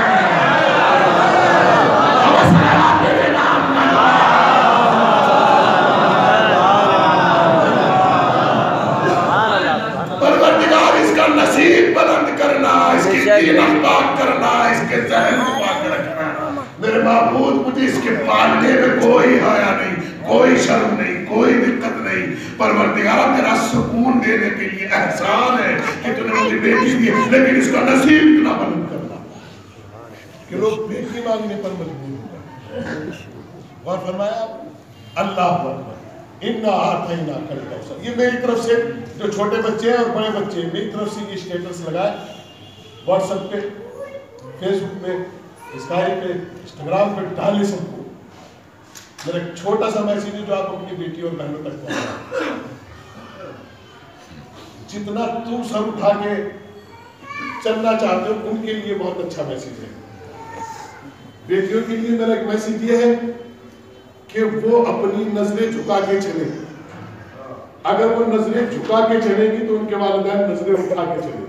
پروردگار اس کا نصیب بلند کرنا، اس کی دین پاک کرنا، اس کے ذہن کو پاک رکھنا. میرے معبود مجھے اس کے پالنے میں کوئی حیا نہیں، کوئی شرم نہیں، کوئی دقت نہیں. پروردگار تیرا سکون دینے کے لیے احسان ہے کہ تو نے مجھے بیٹی دی، لیکن اس کا نصیب اتنا بلند کرنا کہ لوگ بیٹی مانگنے پر مجبور ہو جائیں. اور فرمایا اللہ اکبر، اِنَّا أَعْطَيْنَاكَ الْكَوْثَرَ. یہ میری طرف سے جو چھوٹے بچے ہیں اور بڑے بچے ہیں، میری طرف سے یہ اسٹیٹس لگائے واٹس ایپ پہ، فیس بک پہ، اسکائپ پہ، انسٹاگرام پہ ڈالے سب کو. میرا ایک چھوٹا سا میسیج ہے جو آپ اپنی بیٹی اور بہنوں تک پہنچائیں. جتنا تم سر اٹھا کے چلنا چاہتے ہو ان کے لیے بہت اچھا میسیج ہے. بیٹیوں کے لیے میرا ایک میسیج یہ ہے کہ وہ اپنی نظریں جھکا کے چلیں. اگر وہ نظریں جھکا کے چلیں گی تو ان کے والدین نظریں اٹھا کے چلیں گی.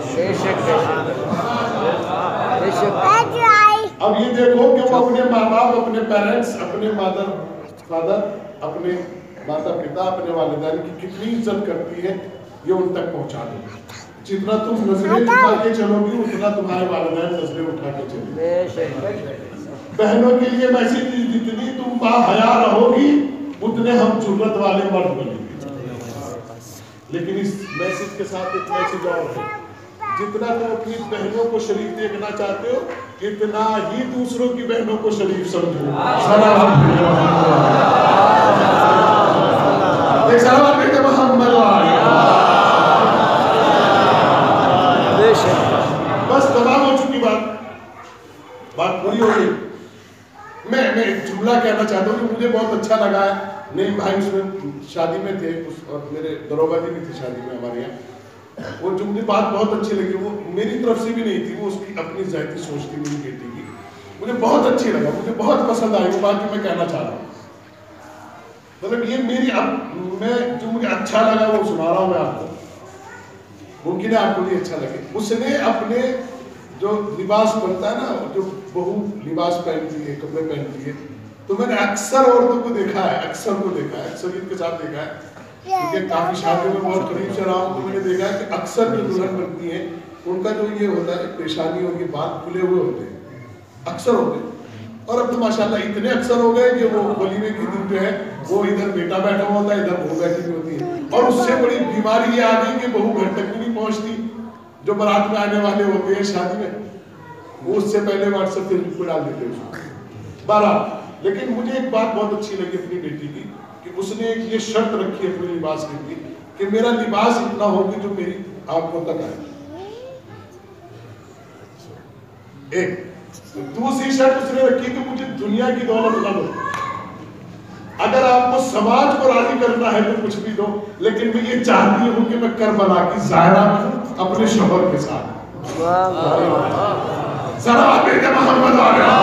اب یہ دیکھو کہ وہ اپنے ماں باپ، اپنے پیرنٹس، اپنے مادر فادر، اپنے ماتا پتا، اپنے والدین کی کتنی عزت کرتی ہے، یہ ان تک پہنچا دو. جتنا تم نظریں جھکا کے چلو گی اتنا تمہارے والدین نظریں اٹھا کے چلیں گے. بہنوں کے لیے میسیج، جتنی تم با حیا رہو گی اتنے ہم جرت والے مرد بنیں گے. لیکن اس میسیج کے ساتھ ایک میسیج اور ہے، جتنا تم اپنی بہنوں کو شریف دیکھنا چاہتے ہو اتنا ہی دوسروں کی بہنوں کو شریف سمجھو. ایک سلام بیٹے محمد بس تمام ہو چکی بات، بات پوری ہو گئی. میں میں ایک جملہ کہنا چاہتا ہوں کہ مجھے بہت اچھا لگا ہے. نہیں بھائی اس میں شادی میں تھے اور میرے دروگا جی بھی تھے شادی میں ہمارے یہاں. وہ جو مجھے بات بہت اچھی لگی، وہ میری طرف سے بھی نہیں تھی، وہ اس کی اپنی ذاتی سوچ تھی میری بیٹی کی. مجھے بہت اچھی لگا، مجھے بہت پسند آئی وہ بات جو میں کہنا چاہ رہا ہوں. مطلب یہ میری اب میں جو مجھے اچھا لگا وہ سنا رہا ہوں میں آپ کو. ممکن ہے آپ کو بھی اچھا لگے. اس نے اپنے جو لباس بنتا ہے نا، جو بہو لباس پہنتی ہے، کپڑے پہنتی ہے، تو میں نے اکثر عورتوں کو دیکھا ہے، اکثر کو دیکھا ہے، اکثریت کے ساتھ دیکھا ہے، کیونکہ کافی شادیوں میں بہت قریب سے رہا ہوں تو میں نے دیکھا ہے کہ اکثر جو دلہن بنتی ہیں ان کا جو یہ ہوتا ہے پیشانی اور یہ بال کھلے ہوئے ہوتے ہیں، اکثر ہوتے ہیں. اور اب تو ماشاءاللہ اتنے اکثر ہو گئے کہ وہ ولیمے کے دن جو ہے وہ ادھر بیٹا بیٹھا ہوا ہوتا ہے، ادھر بہو بیٹھی ہوئی ہوتی ہے. اور اس سے بڑی بیماری یہ آ گئی کہ بہو گھر تک بھی نہیں پہنچتی. جو بارات میں آنے والے ہوتے ہیں شادی میں وہ اس سے پہلے واٹس ایپ پہ ڈال دیتے ہیں. بارہ لیکن مجھے ایک بات بہت اچھی لگی اپنی بیٹی کی کہ اس نے ایک یہ شرط رکھی اپنے لباس کے لیے کہ میرا لباس اتنا ہو کہ جو میری آنکھوں تک آئے. ایک دوسری شرط اس نے رکھی کہ مجھے دنیا کی دولت نہ دو. اگر آپ کو سماج کو راضی کرنا ہے تو کچھ بھی دو, لیکن میں یہ چاہتی ہوں کہ میں کربلا کی ظاہرہ میں اپنے شوہر کے ساتھ. ذرا بیٹے محمد آ گیا.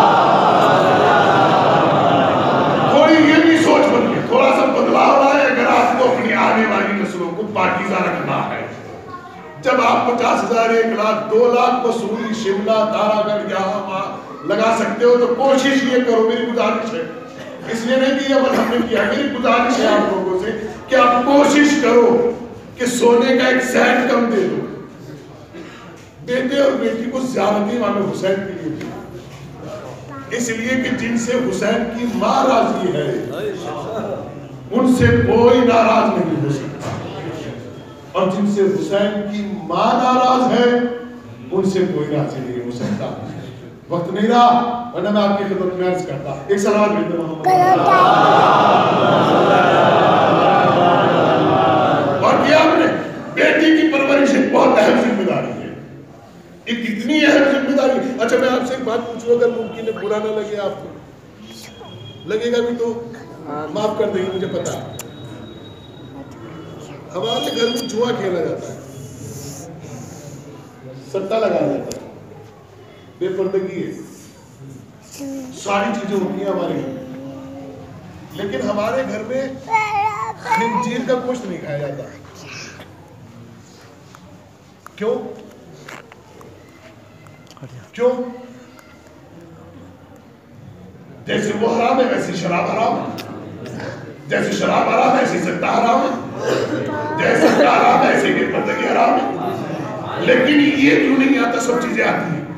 تھوڑی یہ بھی سوچ بن گئی, تھوڑا سا بدلاؤ آئے. اگر آپ کو اپنی آنے والی نسلوں کو پاکیزہ رکھنا ہے, جب آپ پچاس ہزار ایک لاکھ دو لاکھ کو سوری شملہ تارا گڑھ یہاں وہاں لگا سکتے ہو تو کوشش یہ کرو, میری گزارش ہے, اس لیے نہیں کہ یہ عمل ہم نے کیا, میری گزارش ہے آپ لوگوں سے کہ آپ کوشش کرو کہ سونے کا ایک سینٹ کم دے دو. بیٹے اور بیٹی کو زیادتی امام حسین کے لیے دی, اس لیے کہ جن سے حسین کی ماں راضی ہے ان سے کوئی ناراض نہیں ہو سکتا, اور جن سے حسین کی ماں ناراض ہے ان سے کوئی راضی نہیں ہو سکتا. وقت نہیں رہا ورنہ میں آپ کی خدمت میں عرض کرتا. ایک سلام بھیجتا ہوں. اور کیا آپ نے بیٹی کی پرورش ایک بہت اہم ذمہ داری ہے, ایک اتنی اہم ذمہ داری. اچھا میں آپ سے ایک بات پوچھوں, اگر ممکن ہے برا نہ لگے آپ کو, لگے گا بھی تو معاف کر دیں گے, مجھے پتا ہے ہمارے گھر میں جوا کھیلا جاتا ہے, سٹا لگایا جاتا ہے, بے پردگی ہے, ساری چیزیں ہوتی ہیں ہمارے گھر میں, لیکن ہمارے گھر میں خنزیر کا گوشت نہیں کھایا جاتا. کیوں کیوں جیسے وہ حرام ہے ویسے شراب حرام ہے, جیسے شراب حرام ہے ایسے سٹا حرام ہے, جیسے سٹا حرام ہے ایسے بے پردگی حرام ہے. لیکن یہ کیوں نہیں آتا, سب چیزیں آتی ہیں.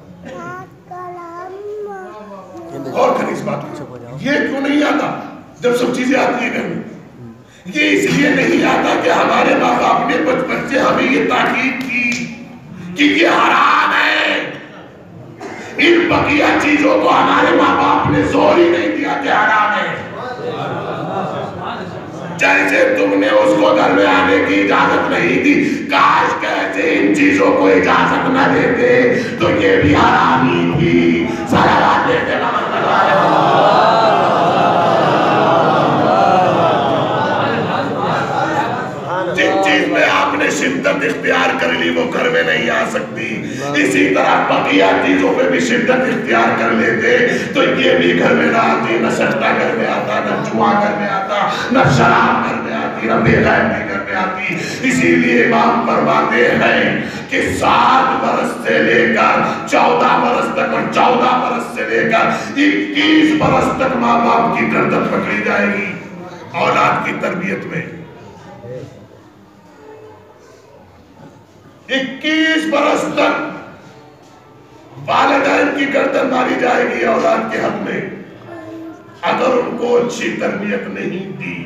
اور کر اس بات کو, یہ کیوں نہیں آتا جب سب چیزیں آتی ہیں گھر میں؟ یہ اس لیے نہیں آتا کہ ہمارے ماں باپ نے بچپن سے ہمیں یہ تاکید کی کہ یہ حرام ہے. ان بقیہ چیزوں کو ہمارے ماں باپ نے زور ہی نہیں دیا کہ حرام ہے. جیسے تم نے اس کو گھر میں آنے کی اجازت نہیں دی, کاش کیسے ان چیزوں کو اجازت نہ دیتے تو یہ بھی حرام ہی تھی. صلوات دیتے محمد علیہ. جن چیز میں آپ نے شدت اختیار کر لی وہ گھر میں نہیں آ سکتی, اسی طرح بقیہ چیزوں پہ بھی شدت اختیار کر لیتے تو یہ بھی گھر میں نہ آتی. نہ سٹا گھر میں آتا, نہ جوا گھر میں آتا, نہ شراب گھر میں آتی, نہ بے غیرتی گھر میں آتی. اسی لیے امام فرماتے ہیں کہ سات برس سے لے کر چودہ برس تک اور چودہ برس سے لے کر اکیس برس تک ماں باپ کی گردن پکڑی جائے گی اولاد کی تربیت میں. اکیس برس تک والدین کی گردن ماری جائے گی اولاد کے حق میں اگر ان کو اچھی تربیت نہیں دی.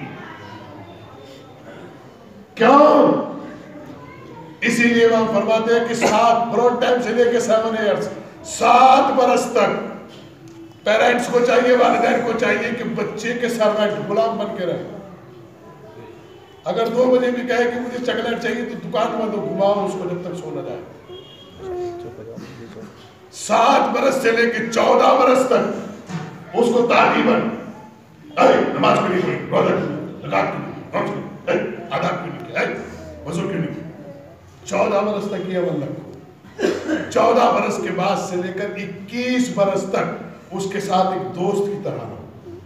کیوں؟ اسی لیے ہم فرماتے ہیں کہ سات براڈ ٹائم سے لے کے سیون ایئرس سات برس تک پیرنٹس کو چاہیے, والدین کو چاہیے کہ بچے کے سروینٹ غلام بن کے رہے. اگر دو بجے بھی کہے کہ مجھے چاکلیٹ چاہیے تو دکان میں تو گھماؤ اس کو جب تک سو نہ جائے. سات برس سے لے کے چودہ برس تک اس کو تعلیماً نماز کیوں نہیں پڑھی, روزہ کیوں, زکات کیوں نہیں, آداب کیوں نہیں کیا, وضو کیوں نہیں کیا. چودہ برس تک یہ عمل رکھو. چودہ برس کے بعد سے لے کر اکیس برس تک اس کے ساتھ ایک دوست کی طرح رہو.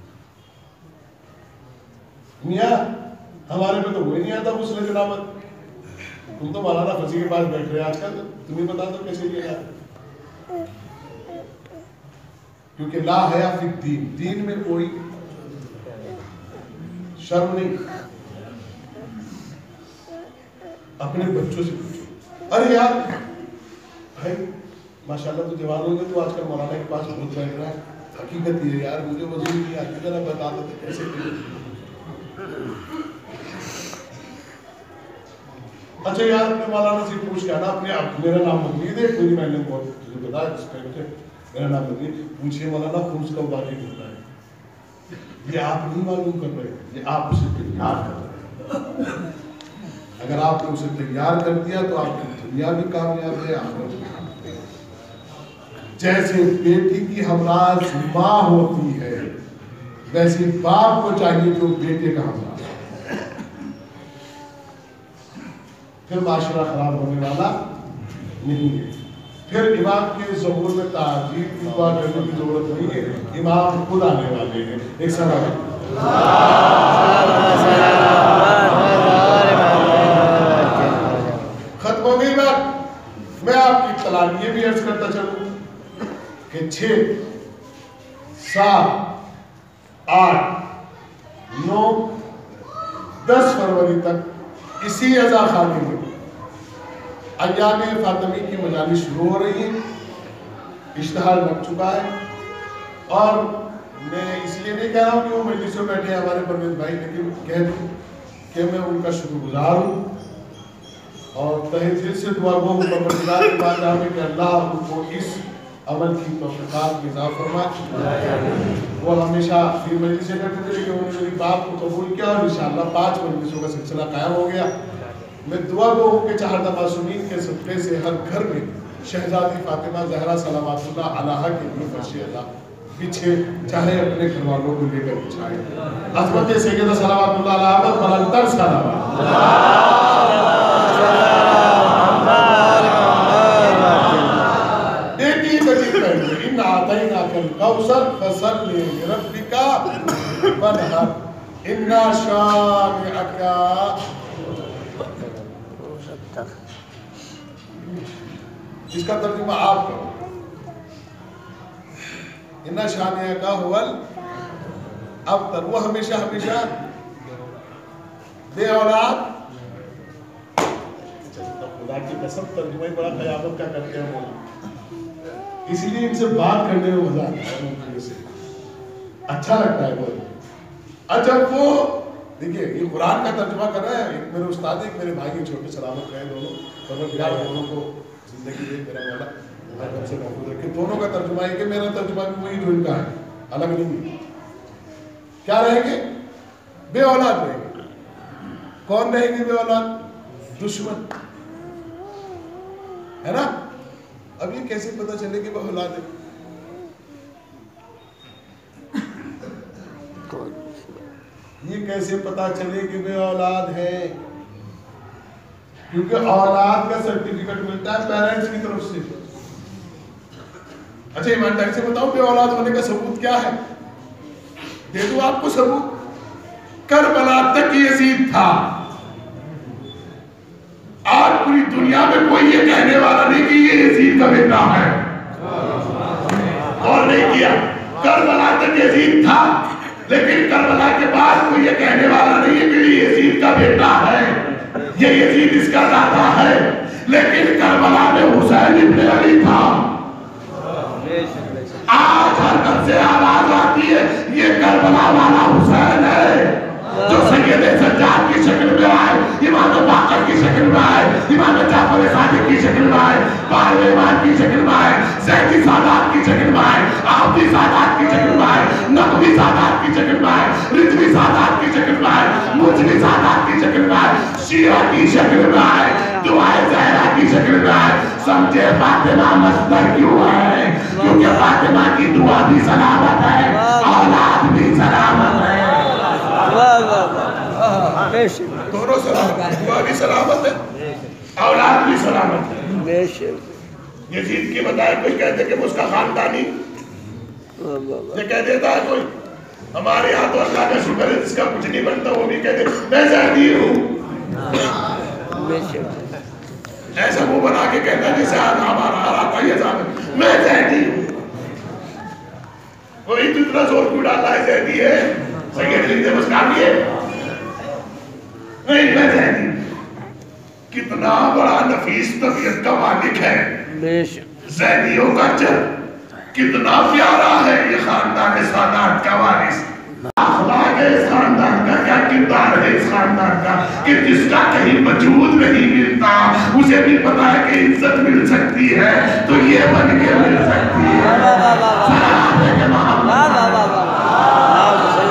میاں ہمارے میں تو وہی نہیں آتا غسل جنابت, تم تو مولانا فضی کے پاس بیٹھ رہے آج کل, تمہیں بتا دو کیسے لیا جائے. کیونکہ لا حیا فی الدین, دین میں کوئی شرم نہیں. اپنے بچوں سے پوچھو, ارے یار بھائی ماشاءاللہ تو جوان ہو گئے تو آج کل مولانا کے پاس خود بیٹھ رہا ہے, حقیقت یہ ہے یار مجھے وضو نہیں آتی, ذرا بتا دو کیسے کریں. اچھا یار اپنے مولانا سے پوچھ کے آنا, اپنے آپ میرا نام مدنی دے, پوری میں نے بہت تجھے بتا میرا نام مدنی, پوچھئے مولانا خمس کا واجب ہوتا ہے. یہ آپ نہیں معلوم کر رہے، یہ آپ اسے تیار کر رہے ہیں۔ اگر آپ نے اسے تیار کر دیا تو آپ کی دنیا بھی کامیاب ہے، آخرت بھی کامیاب ہے۔ جیسے بیٹی کی ہمراز ماں ہوتی ہے، ویسے باپ کو چاہیے کہ وہ بیٹے کا ہمراز ہو، پھر معاشرہ خراب ہونے والا نہیں ہے۔ پھر امام کے ظہور میں تعجیل کی دعا کرنے کی ضرورت نہیں ہے، امام خود آنے والے ہیں۔ ایک سلام ختم ہو گئی بات۔ میں آپ کی اطلاع یہ بھی عرض کرتا چلوں کہ چھ سات آٹھ نو دس فروری تک اسی عزا خانے میں ایام فاطمی کی مجالس شروع ہو رہی ہیں، اشتہار لگ چکا ہے، اور میں اس لیے نہیں کہہ رہا ہوں کہ وہ مجلس میں بیٹھے ہیں ہمارے پرویز بھائی، لیکن کہہ دوں کہ میں ان کا شکر گزار ہوں اور تہہ دل سے دعا گو ہوں پروردگار کی بارگاہ میں کہ اللہ ان کو اس عمل کی توفیقات میں اضافہ فرمائے۔ وہ ہمیشہ پھر مجلس سے کرتے تھے کہ انہوں نے میری بات کو قبول کیا اور انشاءاللہ پانچ مجلسوں کا سلسلہ قائم ہو گیا۔ میں دعا گو ہوں کہ چہردہ معصومین کے صدقے سے ہر گھر میں شہزادی فاطمہ زہرا صلوات اللہ علیہا کے لیے فرش اللہ بچھے، چاہے اپنے گھر والوں کو لے کر بچھائے۔ عظمت سیدہ صلوات اللہ علیہ بلندر صلوات بیٹی بجی پہلے ان آتیناک الکوثر فصلی لربک وانحر ان شانئک۔ اس کا ترجمہ آپ کرو۔ ان شانئک هو الابتر، وہ ہمیشہ ہمیشہ بے اولاد۔ خدا کی قسم ترجمہ ہی بڑا قیامت کا کرتے ہیں وہ، اسی لیے ان سے بات کرنے میں مزہ آتا ہے، سے اچھا لگتا ہے بہت۔ اچھا وہ دیکھیے یہ قرآن کا ترجمہ کر رہے ہیں، ایک میرے استاد ایک میرے بھائی ہیں، چھوٹے سلامت رہے دونوں، پروردگار دونوں کو زندگی دے میرا مولا ہم سے محفوظ رکھے۔ دونوں کا ترجمہ ہے کہ میرا ترجمہ بھی وہی جو ان کا ہے، الگ نہیں ہے۔ کیا رہیں گے؟ بے اولاد رہیں گے۔ کون رہیں گے بے اولاد؟ دشمن، ہے نا؟ اب یہ کیسے پتہ چلے کہ بے اولاد ہے؟ یہ کیسے پتا چلے کہ بے اولاد ہے؟ کیونکہ اولاد کا سرٹیفکیٹ ملتا ہے پیرنٹس کی طرف سے۔ اچھا ایمانداری سے بتاؤ بے اولاد ہونے کا ثبوت کیا ہے؟ دے دوں آپ کو ثبوت۔ کربلا تک یزید تھا، آج پوری دنیا میں کوئی یہ کہنے والا نہیں کہ یہ یزید کا بیٹا ہے، اور نہیں کیا۔ کربلا تک یزید تھا، لیکن کربلا کے بعد کوئی یہ کہنے والا نہیں ہے کہ یہ یزید کا بیٹا ہے، یہ یزید اس کا دادا ہے۔ لیکن کربلا میں حسین ابن علی تھا۔ آج ہر گھر سے آواز آتی ہے یہ کربلا والا حسین ہے، جو سید سجاد کی شکل میں آئے، امام باقر کی شکل میں آئے، امام جعفر صادق کی شکل میں آئے، بارہویں امام کی شکل میں آئے، زیدی سادات کی شکل میں آئے، آبدی سادات کی شکل میں آئے، نقوی سادات کی شکل میں آئے، رضوی سادات کی شکل میں آئے، مجلی سادات کی شکل میں آئے، شیعہ کی شکل میں آئے، دعائے زہرہ کی شکل میں آئے۔ سمجھے فاطمہ مصدر کیوں ہے؟ کیونکہ فاطمہ کی دعا بھی سلامت ہے، اولاد بھی سلامت ہے، دونوں سلامت، دعا بھی سلامت ہے، اولاد بھی سلامت ہے۔ یزید کی بتائے کوئی کہتے کہ وہ اس کا خاندانی، یہ کہہ دیتا ہے کوئی ہمارے یہاں تو اللہ کا شکر ہے جس کا کچھ نہیں بنتا وہ بھی کہتے میں زیدی ہوں، ایسا وہ بنا کے کہتا ہے جسے آج ہمارا آراتا یہ ثابت میں زیدی ہوں۔ وہی تو اتنا زور کیوں ڈالا ہے زیدی ہے، سید علی سے مسکان یہ نہیں میں زیدی ہوں۔ کتنا بڑا نفیس طبیعت کا مالک ہے زیدیوں کا چل، کتنا پیارا ہے یہ خاندان سادات کا وارث۔ اخلاق ہے اس خاندان کا، کیا کردار ہے اس خاندان کا کہ جس کا کہیں وجود نہیں ملتا اسے بھی پتا ہے کہ عزت مل سکتی ہے تو یہ بن کے مل سکتی ہے۔ سلام علیکم محمد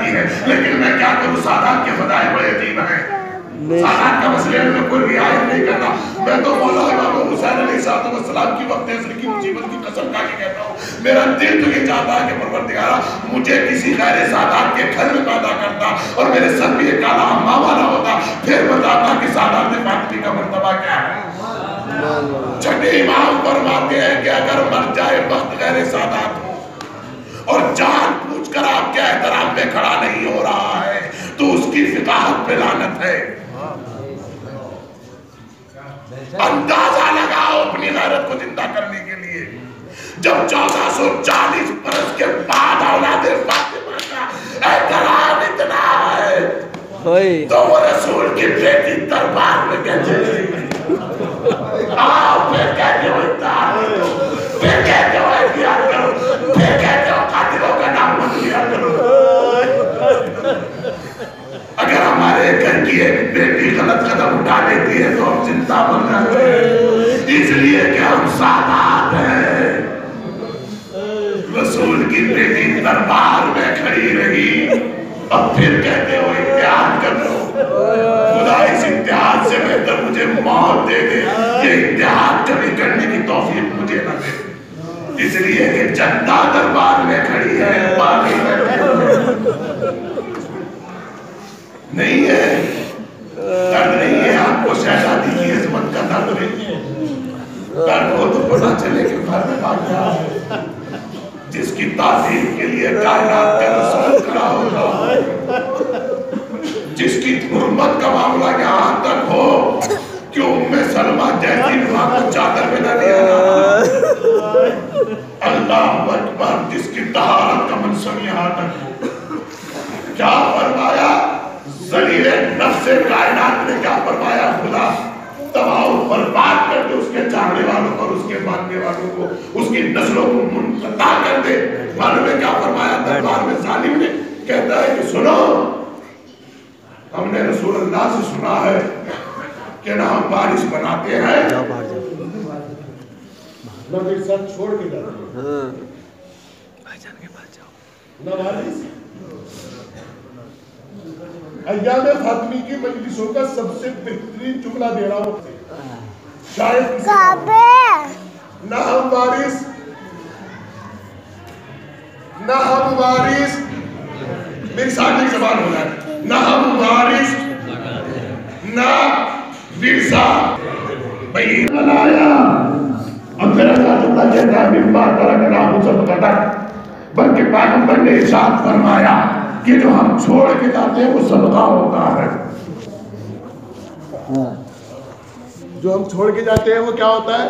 جاتی ہے، لیکن میں کیا کروں، سادات کے فضائل بڑے عجیب ہیں. سادات کا مسئلے میں کوئی رعایت نہیں کرتا. میں تو مولا امام حسین علیہ السلام کی وقت عصر کی مصیبت کی قسم کھا کے کہتا ہوں، میرا دل تو یہ چاہتا ہے کہ پروردگارا مجھے کسی غیر سادات کے گھر میں پیدا کرتا اور میرے سر بھی ایک کالا امامہ نہ ہوتا، پھر بتاتا کہ سادات فاطمی کا مرتبہ کیا ہے. چھٹے امام فرماتے ہیں کہ اگر مر جائے وقت غیر سادات ہو اور جان پوچھ کر آپ کے احترام میں کھڑا نہیں ہو رہا ہے تو اس کی فقاہت پہ لعنت ہے. اندازہ لگاؤ اپنی غیرت کو زندہ کرنے کے لیے. جب چودہ سو چالیس برس کے بعد اولاد فاطمہ کا احترام اتنا ہے تو وہ رسول کی بیٹی دربار میں کہتے ہیں آؤ، پھر کہتے ہو اتحاد کرو، پھر کہتے ہو احتیاط کرو، پھر کہتے ہو قاتلوں کا نام مت لیا کرو. اگر ہمارے گھر کی ایک بیٹی غلط قدم اٹھا لیتی ہے تو ہم زندہ مر جاتے ہیں، اس لیے کہ ہم سادات ہیں. رسول کی بیٹی دربار میں کھڑی رہی، اب پھر کہتے ہو اتحاد کر لو. خدا اس اتحاد سے بہتر مجھے موت دے دے، یہ اتحاد کبھی کرنے کی توفیق مجھے نہ دے، اس لیے کہ جنہ دربار میں کھڑی ہے باقی نہیں ہے. درد نہیں ہے آپ کو شہزادی کی عظمت کا درد نہیں ہے. درد ہو تو پتا چلے کہ گھر میں باقیہ ہے جس کی تعظیم کے لیے کائنات کا رسول کھڑا ہوگا، جس کی حرمت کا معاملہ یہاں تک ہو کہ ام سلمہ جیسی ماں کو چادر میں نہ لیا جاتا. اللہ اکبر، جس کی طہارت کا منصب یہاں تک ہو. کیا فرمایا ذلیل نفس کائنات نے، کیا فرمایا خدا تباہ و برباد کر دے اس کے چاہنے والوں اور اس کے ماننے والوں کو، اس کی نسلوں کو منقطع کر دے. معلوم ہے کیا فرمایا دربار میں ظالم نے؟ کہتا ہے کہ سنو، ہم نے رسول اللہ سے سنا ہے کہ نہ ہم بارش بناتے ہیں نہ میرے ساتھ چھوڑ کے جاتے ہیں، نہ بارش. ایام فاطمی کی مجلسوں کا سب سے بہترین جملہ دے رہا ہوں، شاید نہ ہم وارث نہ ہم وارث میری ساتھ ایک زبان ہو جائے، نہ ہم وارث نہ ورثہ. بھئی بنایا اور پھر اللہ جملہ کہتا ہے مما ترکنا صدقہ، بلکہ پیغمبر نے ارشاد فرمایا کہ جو ہم چھوڑ کے جاتے ہیں وہ صدقہ ہوتا ہے. جو ہم چھوڑ کے جاتے ہیں وہ کیا ہوتا ہے؟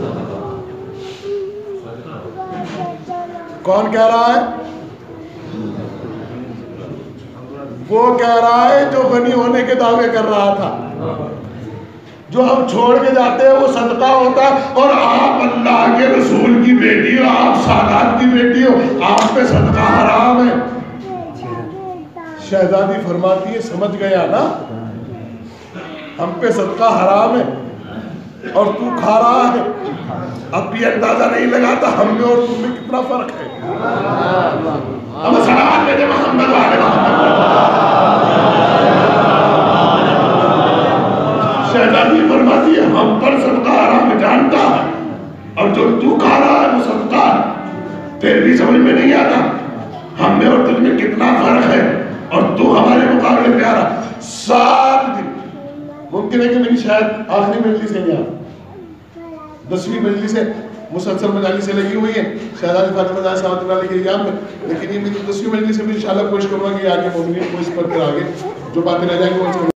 کون کہہ رہا ہے؟ وہ کہہ رہا ہے جو غنی ہونے کے دعوے کر رہا تھا. جو ہم چھوڑ کے جاتے ہیں وہ صدقہ ہوتا ہے. اور آپ اللہ کے رسول کی بیٹی ہو، آپ سادات کی بیٹی ہو، آپ پہ صدقہ حرام ہے. شہزادی فرماتی ہے سمجھ گیا نا، ہم پہ صدقہ حرام ہے اور تو کھا رہا ہے. اب بھی اندازہ نہیں لگاتا ہم میں اور تم میں کتنا فرق ہے. اب سلام میرے محمد والے محمد. شہزادی فرماتی ہے ہم پر صدقہ حرام جانتا ہے اور جو تو کھا رہا ہے وہ صدقہ ہے. پھر بھی سمجھ میں نہیں آتا ہم میں اور تجھ میں کتنا فرق ہے اور تو ہمارے مقابلے پیارا. سات دن ممکن ہے کہ میری شاید آخری مجلس ہے، یہاں دسویں مجلس ہے، مسلسل مجالس سے لگی ہوئی ہے شہزادی فاطمہ زہرا صاحب اللہ کے ایام میں، لیکن یہ میری دسویں مجلس ہے. انشاءاللہ کوشش کروں گا کہ آگے مومنین کو اس پر پھر آگے جو باتیں رہ جائیں گے